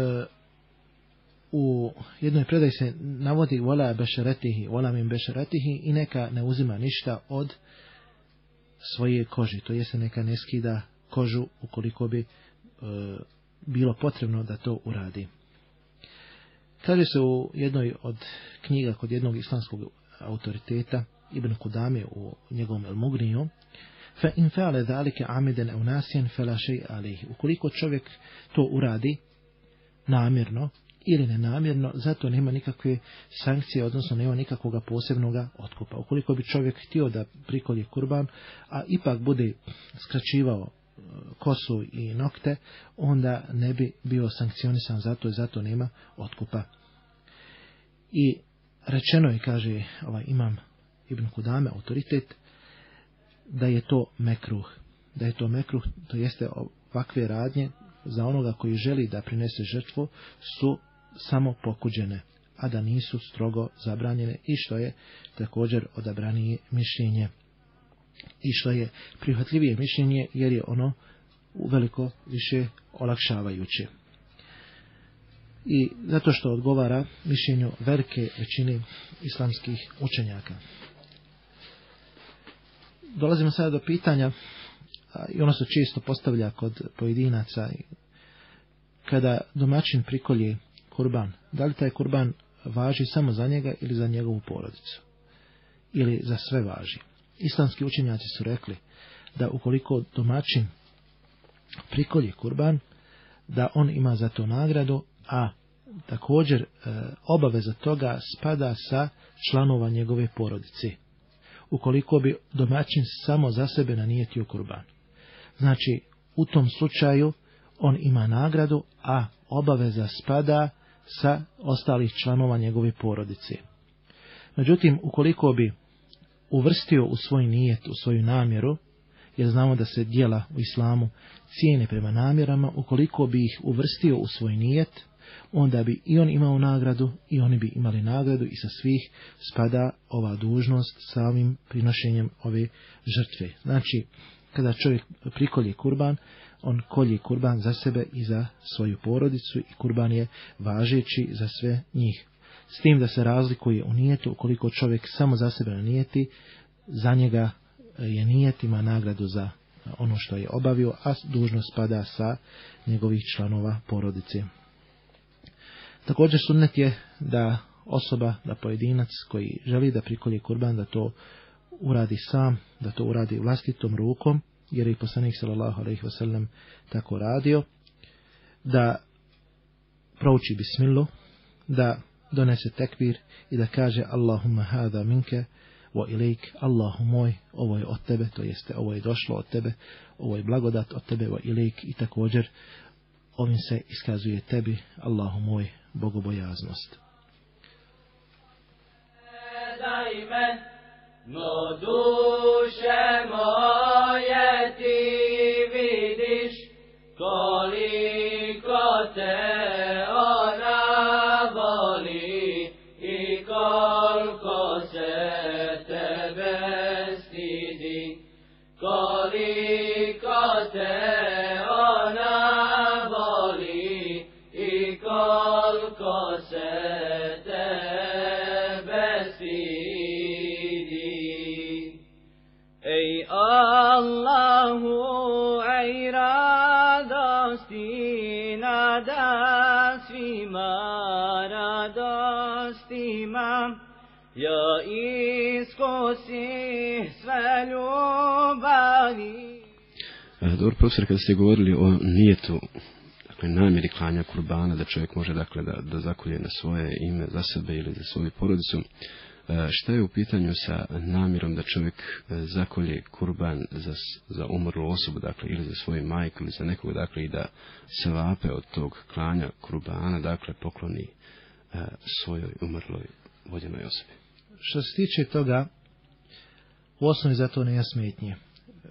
u jednoj predaji se navodi vola bešeretihi, vola min bešeretihi, i neka ne uzima ništa od svoje koži, to jest neka ne skida kožu ukoliko bi e, bilo potrebno da to uradi. Kaže se u jednoj od knjiga kod jednog islamskog autoriteta Ibn Kudame u njegovom El Mugniju, fa in fa'ala zalika amidan aw nasiyan fala shay alayhi, ukoliko čovjek to uradi namjerno ili nenamjerno, zato nema nikakve sankcije, odnosno nema nikakvog posebnog otkupa. Ukoliko bi čovjek htio da prikolje kurban, a ipak bude skraćivao kosu i nokte, onda ne bi bio sankcionisan zato i zato nema otkupa. I rečeno je, kaže ovaj imam Ibn Kudame, autoritet, da je to mekruh. Da je to mekruh, to jeste ovakve radnje za onoga koji želi da prinese žrtvu su samo pokuđene, a da nisu strogo zabranjene, i što je također odabranije mišljenje. I što je prihvatljivije mišljenje, jer je ono uveliko više olakšavajuće. I zato što odgovara mišljenju velike većine islamskih učenjaka. Dolazimo sada do pitanja, i ono se često postavlja kod pojedinaca, kada domaćin prikolje kurban, da li taj kurban važi samo za njega ili za njegovu porodicu, ili za sve važi. Islamski učenjaci su rekli da ukoliko domaćin prikolje kurban, da on ima za to nagradu, a također e, obaveza toga spada sa članova njegove porodice. Ukoliko bi domaćin samo za sebe nanijetio kurban. Znači, u tom slučaju on ima nagradu, a obaveza spada sa ostalih članova njegove porodice. Međutim, ukoliko bi uvrstio u svoj nijet, u svoju namjeru, jer znamo da se djela u islamu cijene prema namjerama, ukoliko bi ih uvrstio u svoj nijet, onda bi i on imao nagradu i oni bi imali nagradu, i sa svih spada ova dužnost samim prinošenjem ove žrtve. Znači, kada čovjek prikolje kurban, on kolje kurban za sebe i za svoju porodicu, i kurban je važeći za sve njih. S tim da se razlikuje u nijetu, ukoliko čovjek samo za sebe nanijeti, za njega je nijet, ima nagradu za ono što je obavio, a dužnost spada sa njegovih članova porodice. Također sunnet je da osoba, da pojedinac koji želi da prikolje kurban, da to uradi sam, da to uradi vlastitom rukom, jer je i poslanik sallallahu alejhi ve sellem tako radio, da prouči bismillu, da donese tekbir i da kaže Allahumma hada minke wa ilejk, Allahu moj, ovo je od tebe, to jeste ovo je došlo od tebe, ovo je blagodat od tebe, wa ilejk, i također ovim se iskazuje tebi, Allahu moj, bogobojaznost. Dajme, no duše moje ti vidiš, koliko te ona voli i koliko se tebe stidi, koliko te ona voli i koliko se tebe stidi. Ej Allahu, ej radosti nada svima radostima, ja iskusi sve ljubavi. Dobro, profesor, kada ste govorili o nijetu, dakle namjeri klanja kurbana, da čovjek može dakle da, da zakolje na svoje ime, za sebe ili za svoju porodicu, šta je u pitanju sa namjerom da čovjek zakolje kurban za, za umrlu osobu, dakle ili za svoju majku ili za nekog, dakle i da sevape od tog klanja kurbana, dakle pokloni svojoj umrloj vođenoj osobi? Što se tiče toga, u osnovi za to nema smetnje.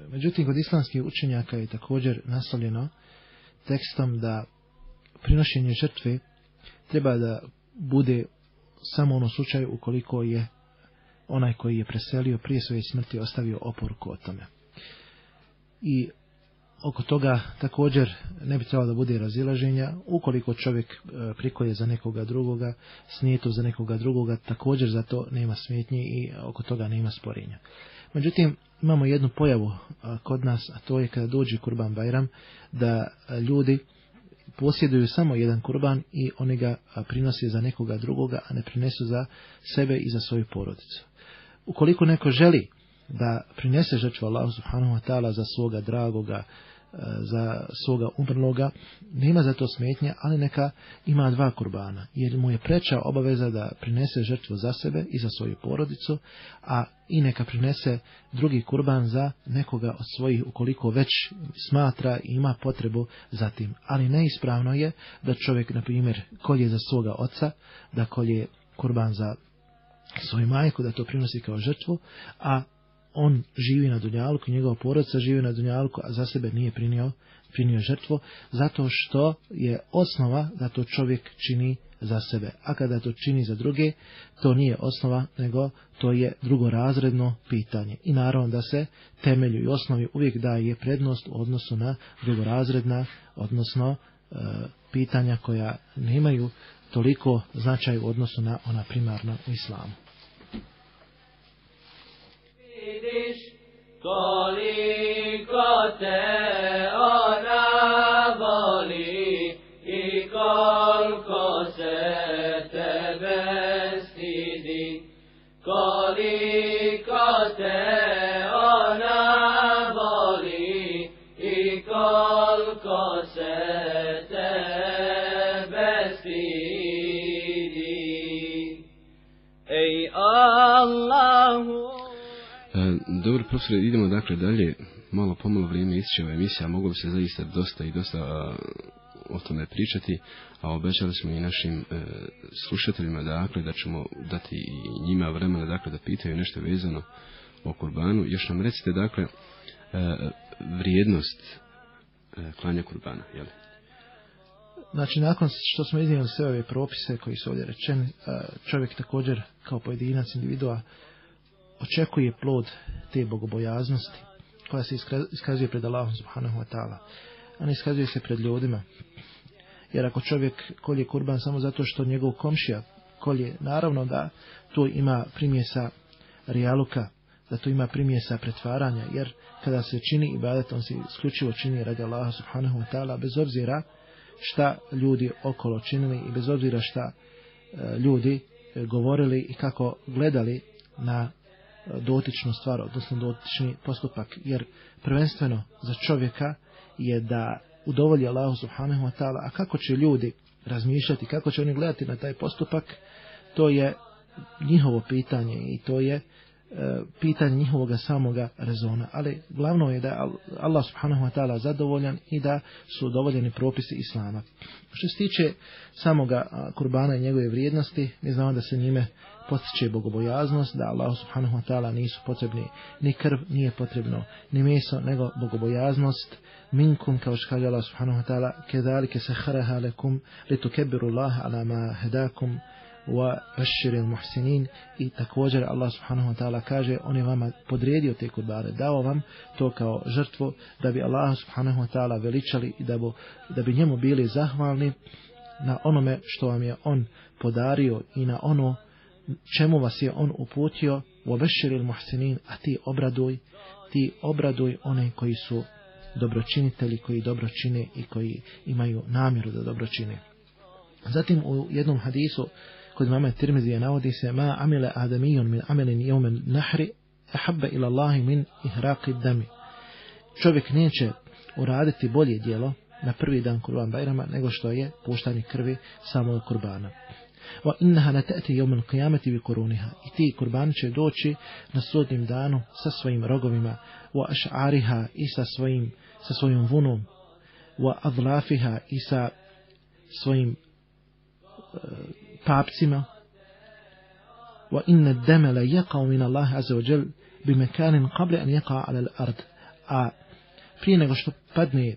Međutim, kod islamskih učenjaka je također naslovljeno tekstom da prinošenje žrtve treba da bude samo ono slučaju ukoliko je onaj koji je preselio prije svoje smrti ostavio oporuku o tome. I oko toga također ne bi trebalo da bude razilaženja. Ukoliko čovjek prikoje za nekoga drugoga, snijetu za nekoga drugoga, također za to nema smetnji i oko toga nema sporenja. Međutim, imamo jednu pojavu kod nas, a to je kada dođe Kurban Bajram, da ljudi posjeduju samo jedan kurban i oni ga prinose za nekoga drugoga, a ne prinesu za sebe i za svoju porodicu. Ukoliko neko želi da prinese žrtvu Allahu subhanahu wa ta'ala za svoga dragoga, za svoga umrloga, nema za to smetnje, ali neka ima dva kurbana, jer mu je preča obaveza da prinese žrtvu za sebe i za svoju porodicu, a i neka prinese drugi kurban za nekoga od svojih, ukoliko već smatra i ima potrebu za tim. Ali neispravno je da čovjek, na primjer, kolje za svoga oca, da kolje kurban za svoju majku, da to prinosi kao žrtvu, a on živi na dunjalku, njegova porodica živi na dunjalku, a za sebe nije prinio, prinio žrtvu, zato što je osnova da to čovjek čini za sebe. A kada to čini za druge, to nije osnova, nego to je drugorazredno pitanje. I naravno da se temelju i osnovi uvijek daje prednost u odnosu na drugorazredna, odnosno e, pitanja koja nemaju toliko značaj u odnosu na ona primarna u islamu. Koliko te ona voli i koliko se tebe stidi, koliko te ona voli i koliko se tebe stidi. Ej Allahu. Dobro, profesore, idemo dakle dalje, malo pomalo vrijeme ističe ova emisija, moglo bi se zaista dosta i dosta a, o tome pričati, a obećali smo i našim e, slušateljima dakle da ćemo dati i njima vremena dakle da pitaju nešto vezano o kurbanu. Još nam recite dakle e, vrijednost e, klanja kurbana, jel? Znači, nakon što smo iznijeli sve ove propise koji su ovdje rečeni, čovjek također kao pojedinac, individua, očekuje plod te bogobojaznosti koja se iskazuje pred Allahom subhanahu wa ta'ala, a ne iskazuje se pred ljudima. Jer ako čovjek kolje kurban samo zato što njegov komšija kolje, naravno da to ima primjesa rijaluka, da to ima primjesa pretvaranja, jer kada se čini ibadet, on se isključivo čini radi Allaha subhanahu wa ta'ala, bez obzira šta ljudi okolo činili i bez obzira šta e, ljudi e, govorili i kako gledali na dotičnu stvar, odnosno dotični postupak, jer prvenstveno za čovjeka je da udovolji Allahu subhanahu wa ta'ala, a kako će ljudi razmišljati, kako će oni gledati na taj postupak, to je njihovo pitanje i to je e, pitanje njihovoga samoga rezona, ali glavno je da Allah subhanahu wa ta'ala zadovoljan i da su udovoljeni propisi islama. Što se tiče samoga kurbana i njegove vrijednosti, mi znamo da se njime postiče bogobojaznost, da Allah subhanahu wa ta'ala nisu potrebni ni krv, nije potrebno ni meso, nego bogobojaznost. Minkum, kao što kaže Allah subhanahu wa ta'ala, kedalike saharaha lekum litukebbiru Allah ala ma hedakum wa bashiril muhsinin. I također Allah subhanahu wa ta'ala kaže, on je vama podredio te kurbane, dao vam to kao žrtvu da bi Allah subhanahu wa ta'ala veličali i da, bo, da bi njemu bili zahvalni na onome što vam je on podario i na ono čemu vas je on uputio. Wa bashiril muhsinin, a ti obraduj, ti obraduj one koji su dobročinitelji, koji dobro čine i koji imaju namjeru da dobro čine. Zatim u jednom hadisu kod imama Tirmizije navodi se: ma amile adamijun min amelin jevmen nahri ahabba ila Allahi min ihraqi dami. Čovjek neće uraditi bolje djelo na prvi dan Kurban Bajrama nego što je puštanje krvi samog kurbana. Wa innaha la ta'ti yawm al-qiyamati bi quruniha. I ti kurban će doći na sudnjem danu sa svojim rogovima, wa ash'ariha, i sa svojim sa svojim vunom, wa adlafiha, i sa svojim uh, papcima. Wa inna ad-dama la yaqa min Allah azza wa jalla bi makanin qabla an yaqa ala al-ard. A prije nego što padne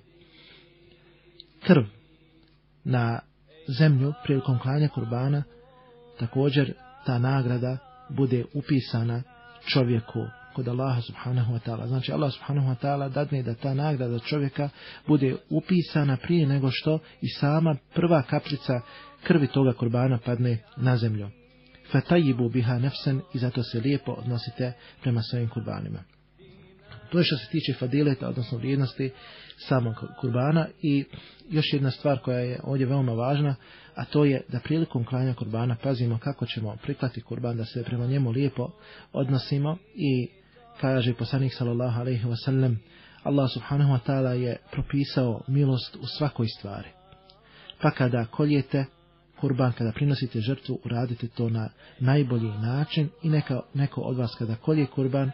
krv na zemlju prilikom klanja kurbana, također ta nagrada bude upisana čovjeku kod Allaha subhanahu wa ta'ala. Znači Allah subhanahu wa ta'ala dadne da ta nagrada čovjeka bude upisana prije nego što i sama prva kapljica krvi toga kurbana padne na zemlju. Fatajibu biha nefsen, i zato se lijepo odnosite prema svojim kurbanima. To je što se tiče fadileta, odnosno vrijednosti samog kurbana. I još jedna stvar koja je ovdje veoma važna, a to je da prilikom klanja kurbana pazimo kako ćemo priklati kurban, da se prema njemu lijepo odnosimo. I kaže poslanik sallallahu alejhi ve sellem, Allah subhanahu wa ta'ala je propisao milost u svakoj stvari. Pa kada koljete kurban, kada prinosite žrtvu, uradite to na najbolji način i neka neko od vas kada kolje kurban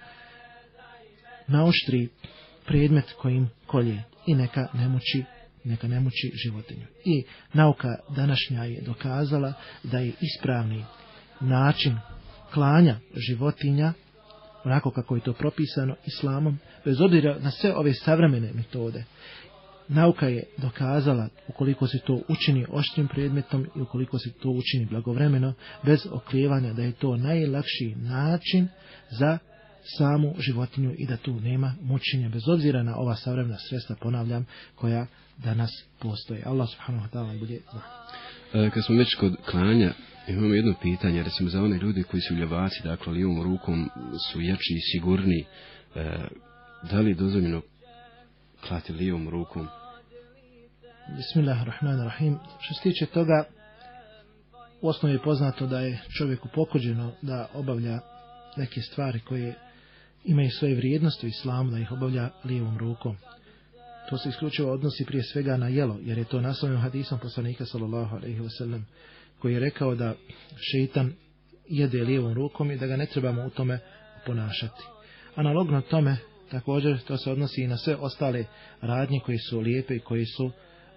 naoštri predmet kojim kolje i neka ne muči, neka ne muči životinju. I nauka današnja je dokazala da je ispravni način klanja životinja, onako kako je to propisano islamom, bez obzira na sve ove savremene metode. Nauka je dokazala, ukoliko se to učini oštrim predmetom i ukoliko se to učini blagovremeno, bez oklijevanja, da je to najlakši način za samu životinju i da tu nema mučenja, bez obzira na ova savremena sredstva, ponavljam, koja danas postoje. Allah subhanahu wa ta'ala bude zna. Kad smo već kod klanja, imamo jedno pitanje, recimo za one ljudi koji su ljevaci, dakle lijevom rukom su jači i sigurni, da li je dozvoljeno klati lijevom rukom? Bismillahirrahmanirrahim. Što se tiče toga, u osnovi je poznato da je čovjeku pokuđeno da obavlja neke stvari koje imaju svoje vrijednosti u islamu, da ih obavlja lijevom rukom. To se isključivo odnosi prije svega na jelo, jer je to naslovljeno hadisom poslanika sallallahu alejhi ve sellem, koji je rekao da šeitan jede lijevom rukom i da ga ne trebamo u tome ponašati. Analogno tome, također, to se odnosi i na sve ostale radnje koji su lijepe i koji su uh,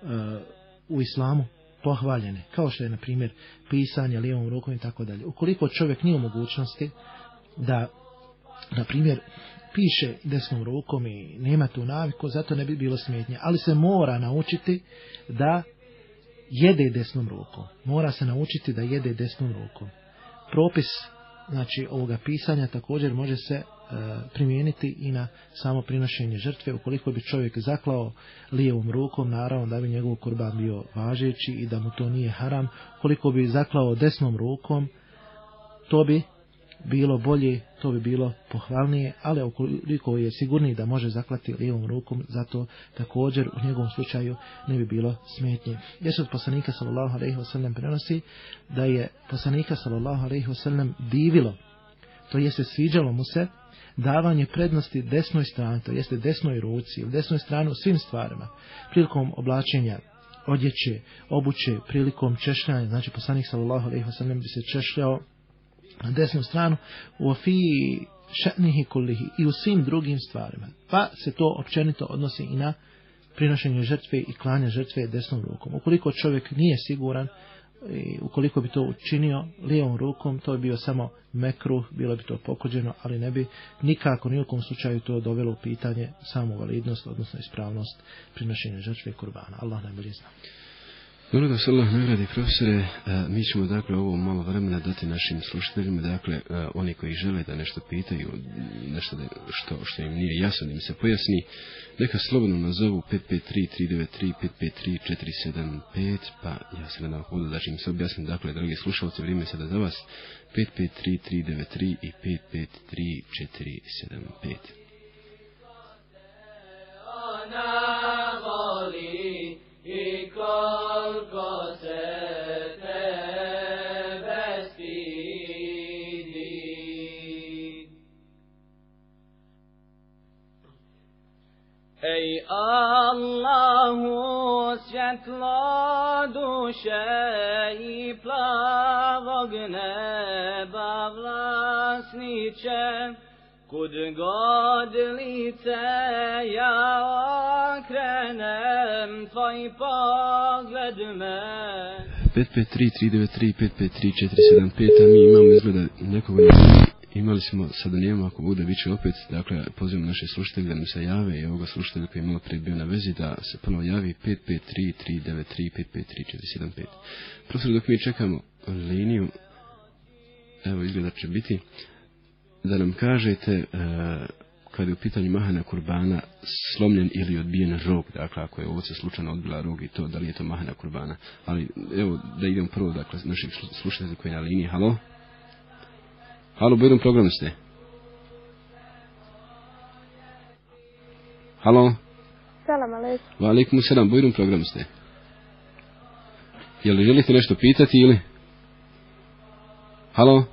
u islamu pohvaljene, kao što je na primjer pisanje lijevom rukom i tako dalje. Ukoliko čovjek nije u mogućnosti da, na primjer, piše desnom rukom i nema tu naviku, zato ne bi bilo smetnje, ali se mora naučiti da jede desnom rukom. Mora se naučiti da jede desnom rukom. Propis, znači, ovoga pisanja također može se e, primijeniti i na samo prinošenje žrtve. Ukoliko bi čovjek zaklao lijevom rukom, naravno da bi njegov kurban bio važeći i da mu to nije haram. Ukoliko bi zaklao desnom rukom, to bi bilo bolje, to bi bilo pohvalnije, ali ukoliko je sigurniji da može zaklati lijevom rukom, zato također u njegovom slučaju ne bi bilo smetnje. Jer se od poslanika sallallahu alejhi ve sellem prenosi da je poslanika sallallahu alejhi ve sellem divilo, to jeste sviđalo mu se davanje prednosti desnoj strani, to jeste desnoj ruci, ili desnoj strani u svim stvarima, prilikom oblačenja odjeće, obuće, prilikom češljanja. Znači poslanik sallallahu alejhi ve sellem bi se češljao na desnu stranu, u fi ša'nihi kullihi, i u svim drugim stvarima. Pa se to općenito odnosi i na prinošenje žrtve i klanje žrtve desnom rukom. Ukoliko čovjek nije siguran, i ukoliko bi to učinio lijevom rukom, to bi bio samo mekruh, bilo bi to pokuđeno, ali ne bi nikako ni u kom slučaju to dovelo u pitanje samu validnost, odnosno ispravnost prinošenja žrtve i kurbana. Allah najbolje zna. Dobro da se Allah nagradi, profesore, mi ćemo dakle ovo malo vremena dati našim slušateljima, dakle oni koji žele da nešto pitaju, nešto da, što, što im nije jasno, da im se pojasni, neka slobodno nazovu pet pet tri tri devet tri pet pet tri četiri sedam pet, pa ja se nadam hodu da će im se objasniti, dakle, dragi slušalci, vrijeme sada za vas, pet pet tri tri devet tri i pet pet tri četiri sedam pet. I koliko se tebe stidi. Ej Allahu, svjetlo duše i plavog neba vlasniče, kud god lice ja okrenem, tvoj pogled me. pet pet tri tri devet tri pet pet tri četiri sedam pet, a mi imamo izgleda nekoga na liniji. imali smo, sada nijemo, ako bude, bit će opet, dakle, pozivam naše slušatelje da nam se jave i ovoga slušatelja koji je malo prije bio na vezi, da se prvo javi pet pet tri tri devet tri pet pet tri četiri sedam pet. Profesor, dok mi čekamo liniju, evo izgleda će biti, da nam kažete, e, kada je u pitanju mahana kurbana slomljen ili odbijen rog, dakle, ako je ovce slučajno odbila rog i to, da li je to mahana kurbana. Ali, evo, da idem prvo, dakle, naših slušatelja koji je na liniji. Halo? Halo, bojnom programu ste. Halo? Salam alaikum. Wa alaikum selam, bojnom programu ste. Jel želite nešto pitati ili? Halo?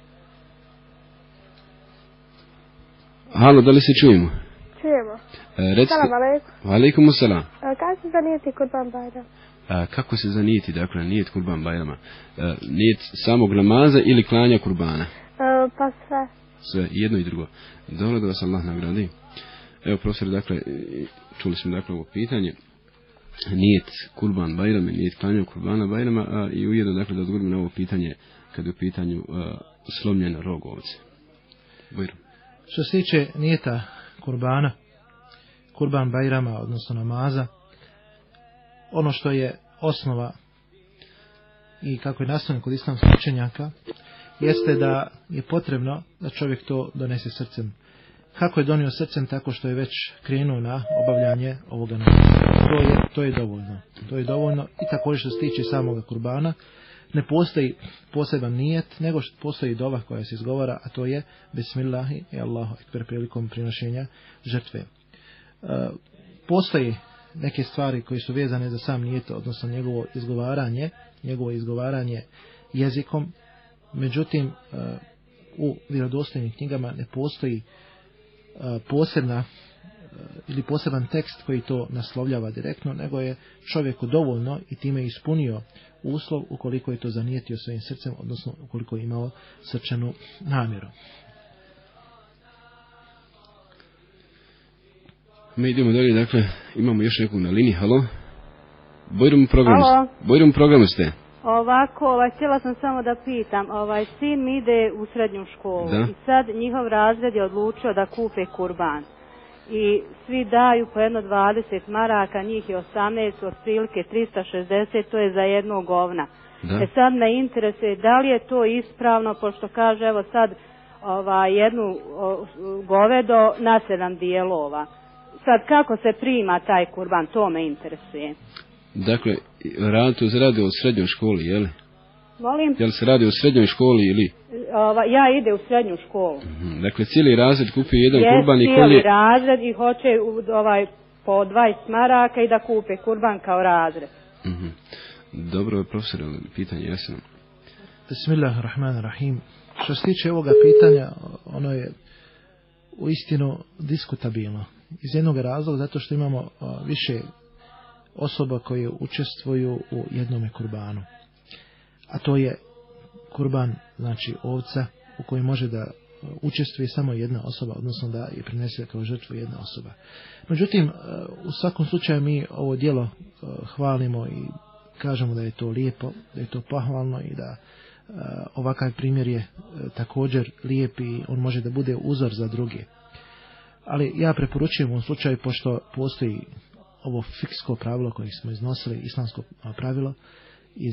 Halo, da li se čujemo? Čujemo. E, recite... Salam alaikum. Wa alaikum selam. Kako se zanijeti Kurban Bajram? A, kako se zanijeti, dakle, nijet Kurban Bajrama? E, nijet samog namaza ili klanja kurbana? E, pa sve. Sve, jedno i drugo. Dobro, da vas Allah nagradi. Evo, profesor, dakle, čuli smo, dakle, ovo pitanje. Nijet Kurban Bajrama, nijet klanja kurbana Bajrama, a, i ujedno, dakle, da odgovorimo na ovo pitanje kad je u pitanju a, slomljen rog ovce. Bajram. Što se tiče nijeta kurbana, Kurban Bajrama, odnosno namaza, ono što je osnova i kako je nastavljeno kod islamskih učenjaka, jeste da je potrebno da čovjek to donese srcem. Kako je donio srcem, tako što je već krenuo na obavljanje ovoga namaza. To je, to je dovoljno. To je dovoljno i također što se tiče samoga kurbana, ne postoji poseban nijet, nego što postoji dova koja se izgovara, a to je Bismillahi i Allahu ekber prilikom prinošenja žrtve. E, postoji neke stvari koje su vezane za sam nijet, odnosno njegovo izgovaranje, njegovo izgovaranje jezikom, međutim e, u vjerodostojnim knjigama ne postoji e, posebna e, ili poseban tekst koji to naslovljava direktno, nego je čovjeku dovoljno i time ispunio uslov ukoliko je to zanijetio svojim srcem, odnosno ukoliko je imao srčanu namjeru. Mi idemo dalje, dakle, imamo još nekog na liniji. Halo? Bojrom programu, Halo? Bojrom programu ste. Ovako, ovaj, htjela sam samo da pitam, ovaj, sin mi ide u srednju školu. Da. I sad njihov razred je odlučio da kupe kurban. I svi daju po jedno dvadeset maraka, njih je osamnaest, otprilike trista šezdeset, to je za jednog govna. Da. E sad me interesuje da li je to ispravno, pošto kaže evo sad ovaj, jednu o, govedo na sedam dijelova. Sad kako se prima taj kurban, to me interesuje. Dakle, rad, to se radi o srednjoj školi, je li? Molim? Je li se radi o srednjoj školi ili? Ova, ja ide u srednju školu. Mm-hmm. Dakle, cijeli razred kupio jedan Jest, kurban i cijeli kolje... razred i hoće ovaj, po dvadeset maraka i da kupe kurban kao razred. Mm-hmm. Dobro, profesor, pitanje jasno. Bismillahirrahmanirrahim. Što se tiče ovoga pitanja, ono je uistinu diskutabilno. Iz jednog razloga, zato što imamo više osoba koje učestvuju u jednome kurbanu. A to je kurban, znači ovca, u kojoj može da učestvuje samo jedna osoba, odnosno da je prinese kao žrtvu jedna osoba. Međutim, u svakom slučaju mi ovo djelo hvalimo i kažemo da je to lijepo, da je to pohvalno i da ovakav primjer je također lijep i on može da bude uzor za druge. Ali ja preporučujem u ovom slučaju, pošto postoji ovo fiksko pravilo koje smo iznosili, islamsko pravilo iz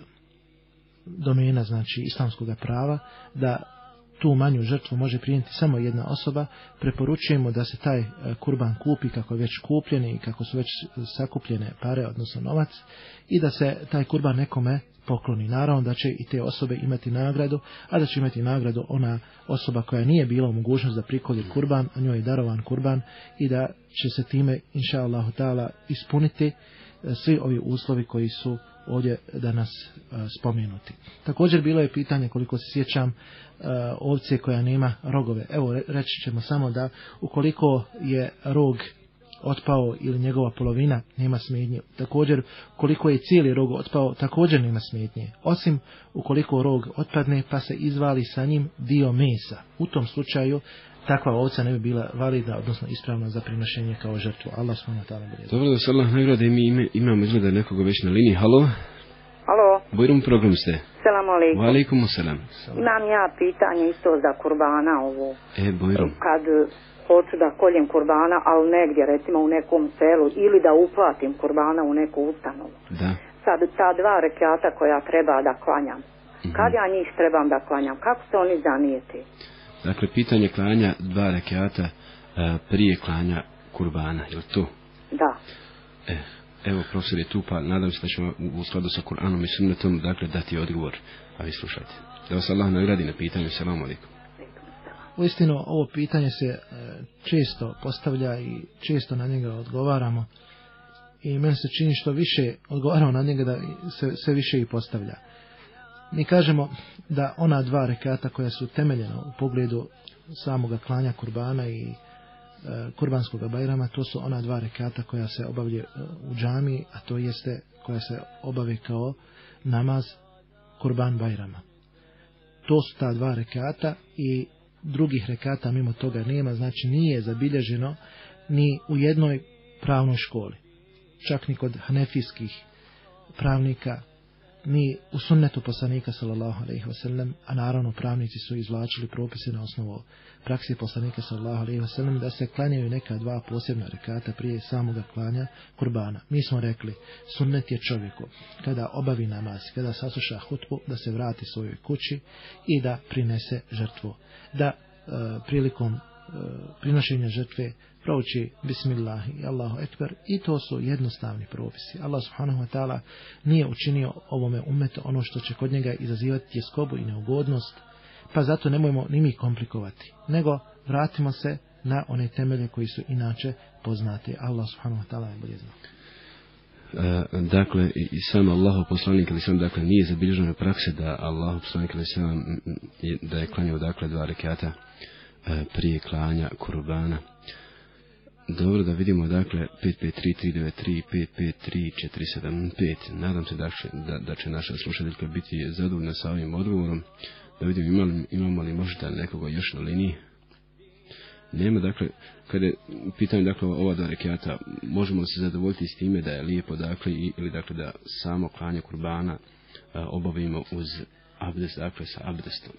domena, znači islamskog prava, da tu manju žrtvu može prinijeti samo jedna osoba. Preporučujemo da se taj kurban kupi kako je već kupljen i kako su već sakupljene pare, odnosno novac, i da se taj kurban nekome pokloni. Naravno da će i te osobe imati nagradu, a da će imati nagradu ona osoba koja nije bila u mogućnost da prikoli kurban, a njoj je darovan kurban, i da će se time, inša Allahu ta'ala, ispuniti svi ovi uslovi koji su ovdje danas uh, spomenuti. Također bilo je pitanje, koliko se sjećam, uh, ovce koja nema rogove. Evo, reći ćemo samo da ukoliko je rog otpao ili njegova polovina, nema smetnje. Također, koliko je cijeli rog otpao, također nema smetnje. Osim ukoliko rog otpadne pa se izvali sa njim dio mesa. U tom slučaju takva ovca ne bi bila validna, odnosno ispravna za prinošenje kao žrtvu. Allah subhanahu wa ta'ala bude. Dobro, da se Allah nagrade, mi imamo izgleda nekoga već na liniji. Halo? Halo? Bujrum program ste. Selam alejkum. Wa alejkum selam. Imam ja pitanje isto za kurbana ovo. E, Bujrum. Kad hoću da koljem kurbana, ali negdje, recimo u nekom selu, ili da uplatim kurbana u neku ustanovu. Da. Sad ta dva rekata koja treba da klanjam. Mm-hmm. Kad ja njih trebam da klanjam? Kako se oni zanijeti? Dakle, pitanje klanja dva rekata uh, prije klanja kurbana, je li to? Da. E, evo, profesor je tu, pa nadam se da ćemo u, u skladu sa Kur'anom i sunnetom, dakle, dati odgovor. A vi slušajte. Da vas Allah nagradi na pitanju. Selamu alejkum. Uistinu, ovo pitanje se e, često postavlja i često na njega odgovaramo. I meni se čini što više odgovaramo na njega da se sve više i postavlja. Mi kažemo da ona dva rekata koja su temeljena u pogledu samoga klanja kurbana i e, kurbanskog bajrama, to su ona dva rekata koja se obavlje u džami, a to jeste koja se obave kao namaz kurban bajrama. To su ta dva rekata i drugih rekata mimo toga nema, znači nije zabilježeno ni u jednoj pravnoj školi. Čak ni kod hanefijskih pravnika, ni u sunnetu poslanika sallallahu alejhi ve sellem, a naravno pravnici su izvlačili propise na osnovu praksi poslanika sallallahu alejhi ve sellem da se klanjaju neka dva posebna rekata prije samoga klanja kurbana. Mi smo rekli, sunnet je čovjeku kada obavi namaz, kada sasluša hutbu, da se vrati svojoj kući i da prinese žrtvu. Da e, prilikom e, prinošenja žrtve prouči Bismillah i Allahu Ekber, i to su jednostavni propisi. Allah subhanahu wa ta'ala nije učinio ovome umetu ono što će kod njega izazivati tjeskobu i neugodnost, pa zato nemojmo ni mi komplikovati, nego vratimo se na one temelje koji su inače poznati. Allah subhanahu wa ta'ala je bolje znao. E, dakle, i sam Allahov poslanik ali sam, dakle, nije zabilježeno prakse da Allahov poslanik ali sam da je klanjao, dakle, dva rekata e, prije klanja kurbana. Dobro, da vidimo, dakle, pet pet tri tri devet tri pet pet tri četiri sedam pet. Nadam se dakle, da, da će naša slušateljka biti zadovoljna sa ovim odgovorom. Da vidimo imamo, imamo li možda nekoga još na liniji. Nema, dakle, kada je u pitanju, dakle, ova dva rekata, možemo se zadovoljiti s time da je lijepo, dakle, ili dakle da samo klanje kurbana a, obavimo uz abdest, dakle, sa abdestom.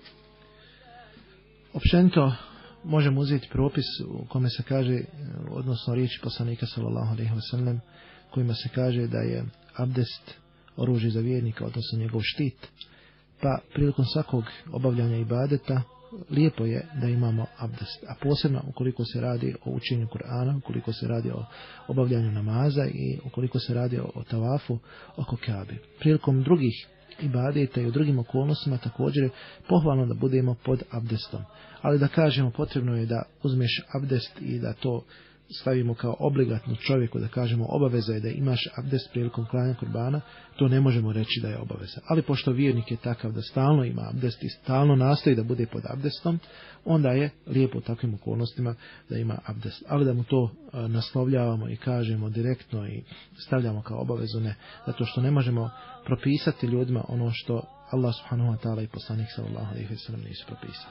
Općenito možemo uzeti propis u kome se kaže, odnosno riječi poslanika sallallahu alejhi ve sellem, kojima se kaže da je abdest oružje za vjernika, odnosno njegov štit. Pa prilikom svakog obavljanja ibadeta lijepo je da imamo abdest, a posebno ukoliko se radi o učenju Kur'ana, ukoliko se radi o obavljanju namaza i ukoliko se radi o, o tavafu oko Kabe. Prilikom drugih ibadeta i u drugim okolnostima također je pohvalno da budemo pod abdestom. Ali da kažemo, potrebno je da uzmeš abdest i da to stavimo kao obligatno čovjeku, da kažemo obaveza je da imaš abdest prilikom klanja kurbana, to ne možemo reći da je obaveza. Ali pošto vjernik je takav da stalno ima abdest i stalno nastoji da bude pod abdestom, onda je lijepo u takvim okolnostima da ima abdest. Ali da mu to a, naslovljavamo i kažemo direktno i stavljamo kao obavezu, ne. Zato što ne možemo propisati ljudima ono što Allah subhanahu wa ta'ala i poslanik sallallahu alejhi ve sellem nisu propisali.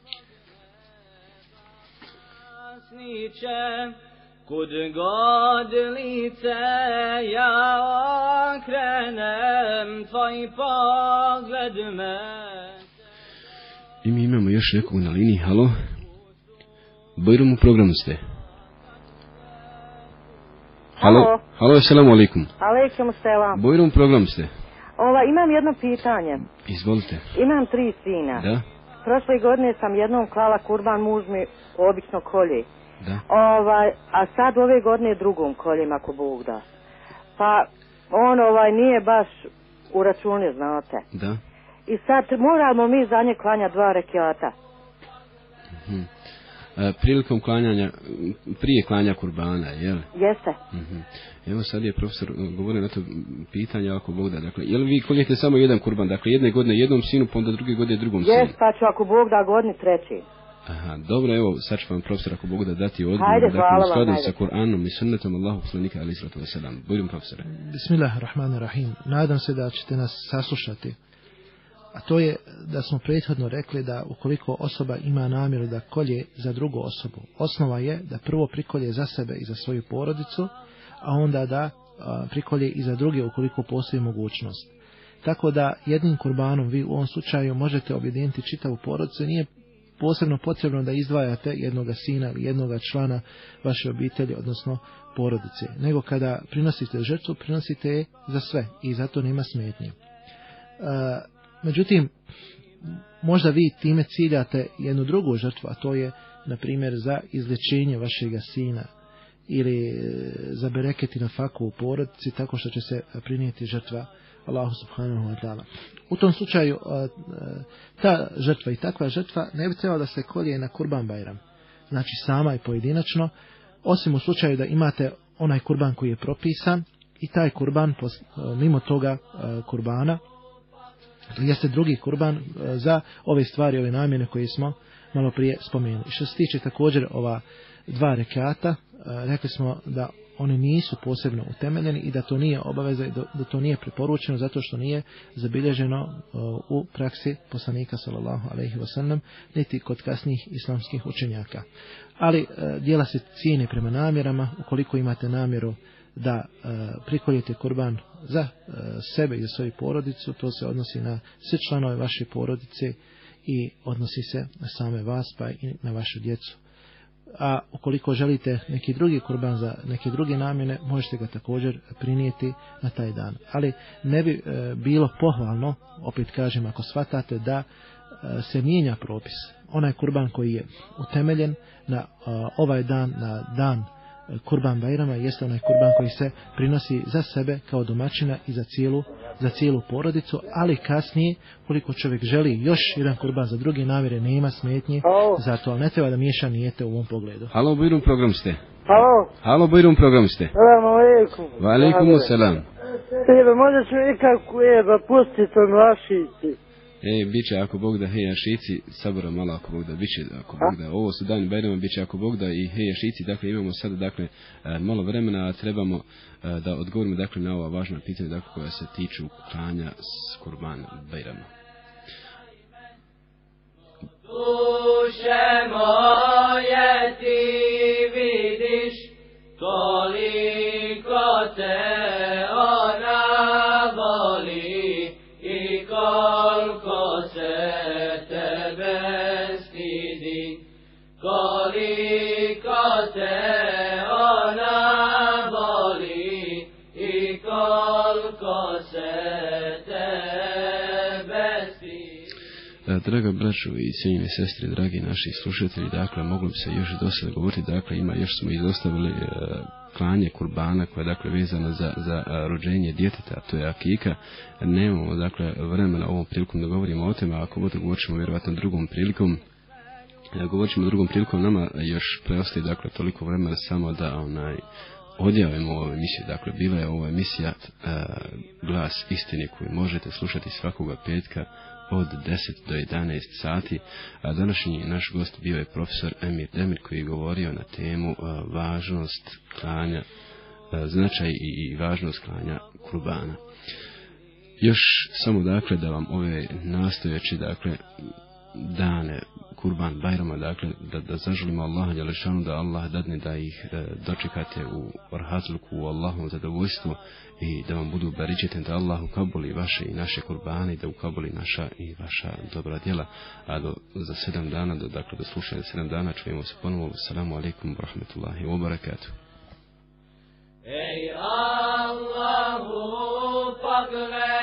Kud god lice ja okrenem, tvoj pogled me. I mi imamo još nekog na liniji. Halo? Bujrum u programu ste. Halo? Halo, Halo, assalamu alaikum. alejkum selam. Bujrum u programu ste. Ova, imam jedno pitanje. Izvolite. Imam tri sina. Da? Prošle godine sam jednom klala kurban, muž mi obično kolje. Da. Ovaj, a sad ove godine drugom koljem ako Bog da. Pa on ovaj nije baš u račune, znate. Da. I sad moramo mi za nje klanja dva rekiata. Mhm. E, prilikom klanjanja, prije klanja kurbana, jel? Jeste. Mhm. Evo sad je profesor govorio na to pitanje, ako Bog da. Dakle, jel vi koljete samo jedan kurban? Dakle, jedne godine jednom sinu, pa onda druge godine drugom sinu? Jes, pa ću ako Bog da godini treći. Aha, dobro, evo, sad ću vam profesor, ako Bog da dati odgovor. Hajde, dakle, hvala u skladu vam, sa Kur'anom i sunnetom Allahu poslanika alejhi salatu vesselam. Budem profesore. Bismillahirrahmanirrahim. Nadam se da ćete nas saslušati. A to je da smo prethodno rekli da ukoliko osoba ima namjeru da kolje za drugu osobu, osnova je da prvo prikolje za sebe i za svoju porodicu, a onda da a, prikolje i za druge ukoliko postoji mogućnost. Tako da jednim kurbanom vi u ovom slučaju možete objediniti čitavu porodicu. Nije posebno potrebno da izdvajate jednoga sina ili jednoga člana vaše obitelji, odnosno porodice. Nego kada prinosite žrtvu, prinosite je za sve i zato nema smetnje. E, međutim, možda vi time ciljate jednu drugu žrtvu, a to je, na primjer, za izlječenje vašega sina ili za bereket i nafaku u porodici, tako što će se prinijeti žrtva Allahu subhanahu wa ta'ala. U tom slučaju ta žrtva i takva žrtva ne bi trebala da se kolje na Kurban Bajram. Znači sama i pojedinačno, osim u slučaju da imate onaj kurban koji je propisan i taj kurban mimo toga kurbana, to jeste drugi kurban za ove stvari, ove namjene koje smo malo prije spomenuli. Što se tiče također ova dva rekata, rekli smo da oni nisu posebno utemeljeni i da to nije obaveza i da to nije preporučeno zato što nije zabilježeno u praksi poslanika sallallahu alejhi ve sellem niti kod kasnijih islamskih učenjaka. Ali djela se cijene prema namjerama. Ukoliko imate namjeru da prikoljete kurban za sebe i za svoju porodicu, to se odnosi na sve članove vaše porodice i odnosi se na same vas pa i na vašu djecu. A ukoliko želite neki drugi kurban za neke druge namjene, možete ga također prinijeti na taj dan. Ali ne bi e, bilo pohvalno, opet kažem, ako shvatate da e, se mijenja propis. Onaj kurban koji je utemeljen na e, ovaj dan, na dan Kurban Bajrama, jeste onaj kurban koji se prinosi za sebe kao domaćina i za cijelu, za cijelu porodicu, ali kasnije, koliko čovjek želi još jedan kurban za druge namjere, nema smetnje, zato ali ne treba da miješa nijete u ovom pogledu. Halo, Bujrum, program ste. Halo. Halo, Bujrum, program ste. Salam alaikum. Wa alaikum salam. Evo, možda ću nekako eba pustiti on vašici. E, bit će ako Bog da, hej Jašici, sabora malo ako Bog da, bit će ako Bog da, ovo su dani Bajrama, bit će ako Bog da i hej Jašici, dakle imamo sada dakle malo vremena, a trebamo da odgovorimo dakle na ova važna pitanja dakle koja se tiču klanja s Kurban Bajrama. Duše moje ti vidiš koliko te ona voli i koliko se tebe stidi, koliko te ona voli i koliko se tebe stidi. Draga braćo i cijenjene sestre, dragi naši slušatelji, dakle moglo bi se još i dosta govoriti, dakle ima, još smo izostavili uh, klanje kurbana koja je dakle vezana za, za uh, rođenje djeteta, to je akika. Nemamo dakle vremena ovom prilikom da govorimo o tome, ako bude govorit ćemo vjerovatno drugom prilikom. Govorit ćemo drugom prilikom, nama još preostaje dakle toliko vremena samo da onaj odjavimo ovu emisiju. Dakle, bila je ova emisija uh, Glas istine koju možete slušati svakoga petka od deset do jedanaest sati, a današnji naš gost bio je profesor Emir Demir koji je govorio na temu uh, važnost klanja, uh, značaj i, i važnost klanja kurbana. Još samo dakle da vam ove nastojeći dakle dane Kurban Bajrama, dakle da, da zaželimo Allaha djelešanu da Allah dadne da ih e, dočekate u orhazluku, u Allahovom zadovoljstvu i da vam budu baričeten, da Allah ukabuli vaše i naše kurbane, da ukabuli naša i vaša dobra djela. A do, za sedam dana, do, dakle do slušanja sedam dana čujemo se ponovo. Assalamu alaikum wa rahmetullahi wa barakatuh. Ej Allahu, pogled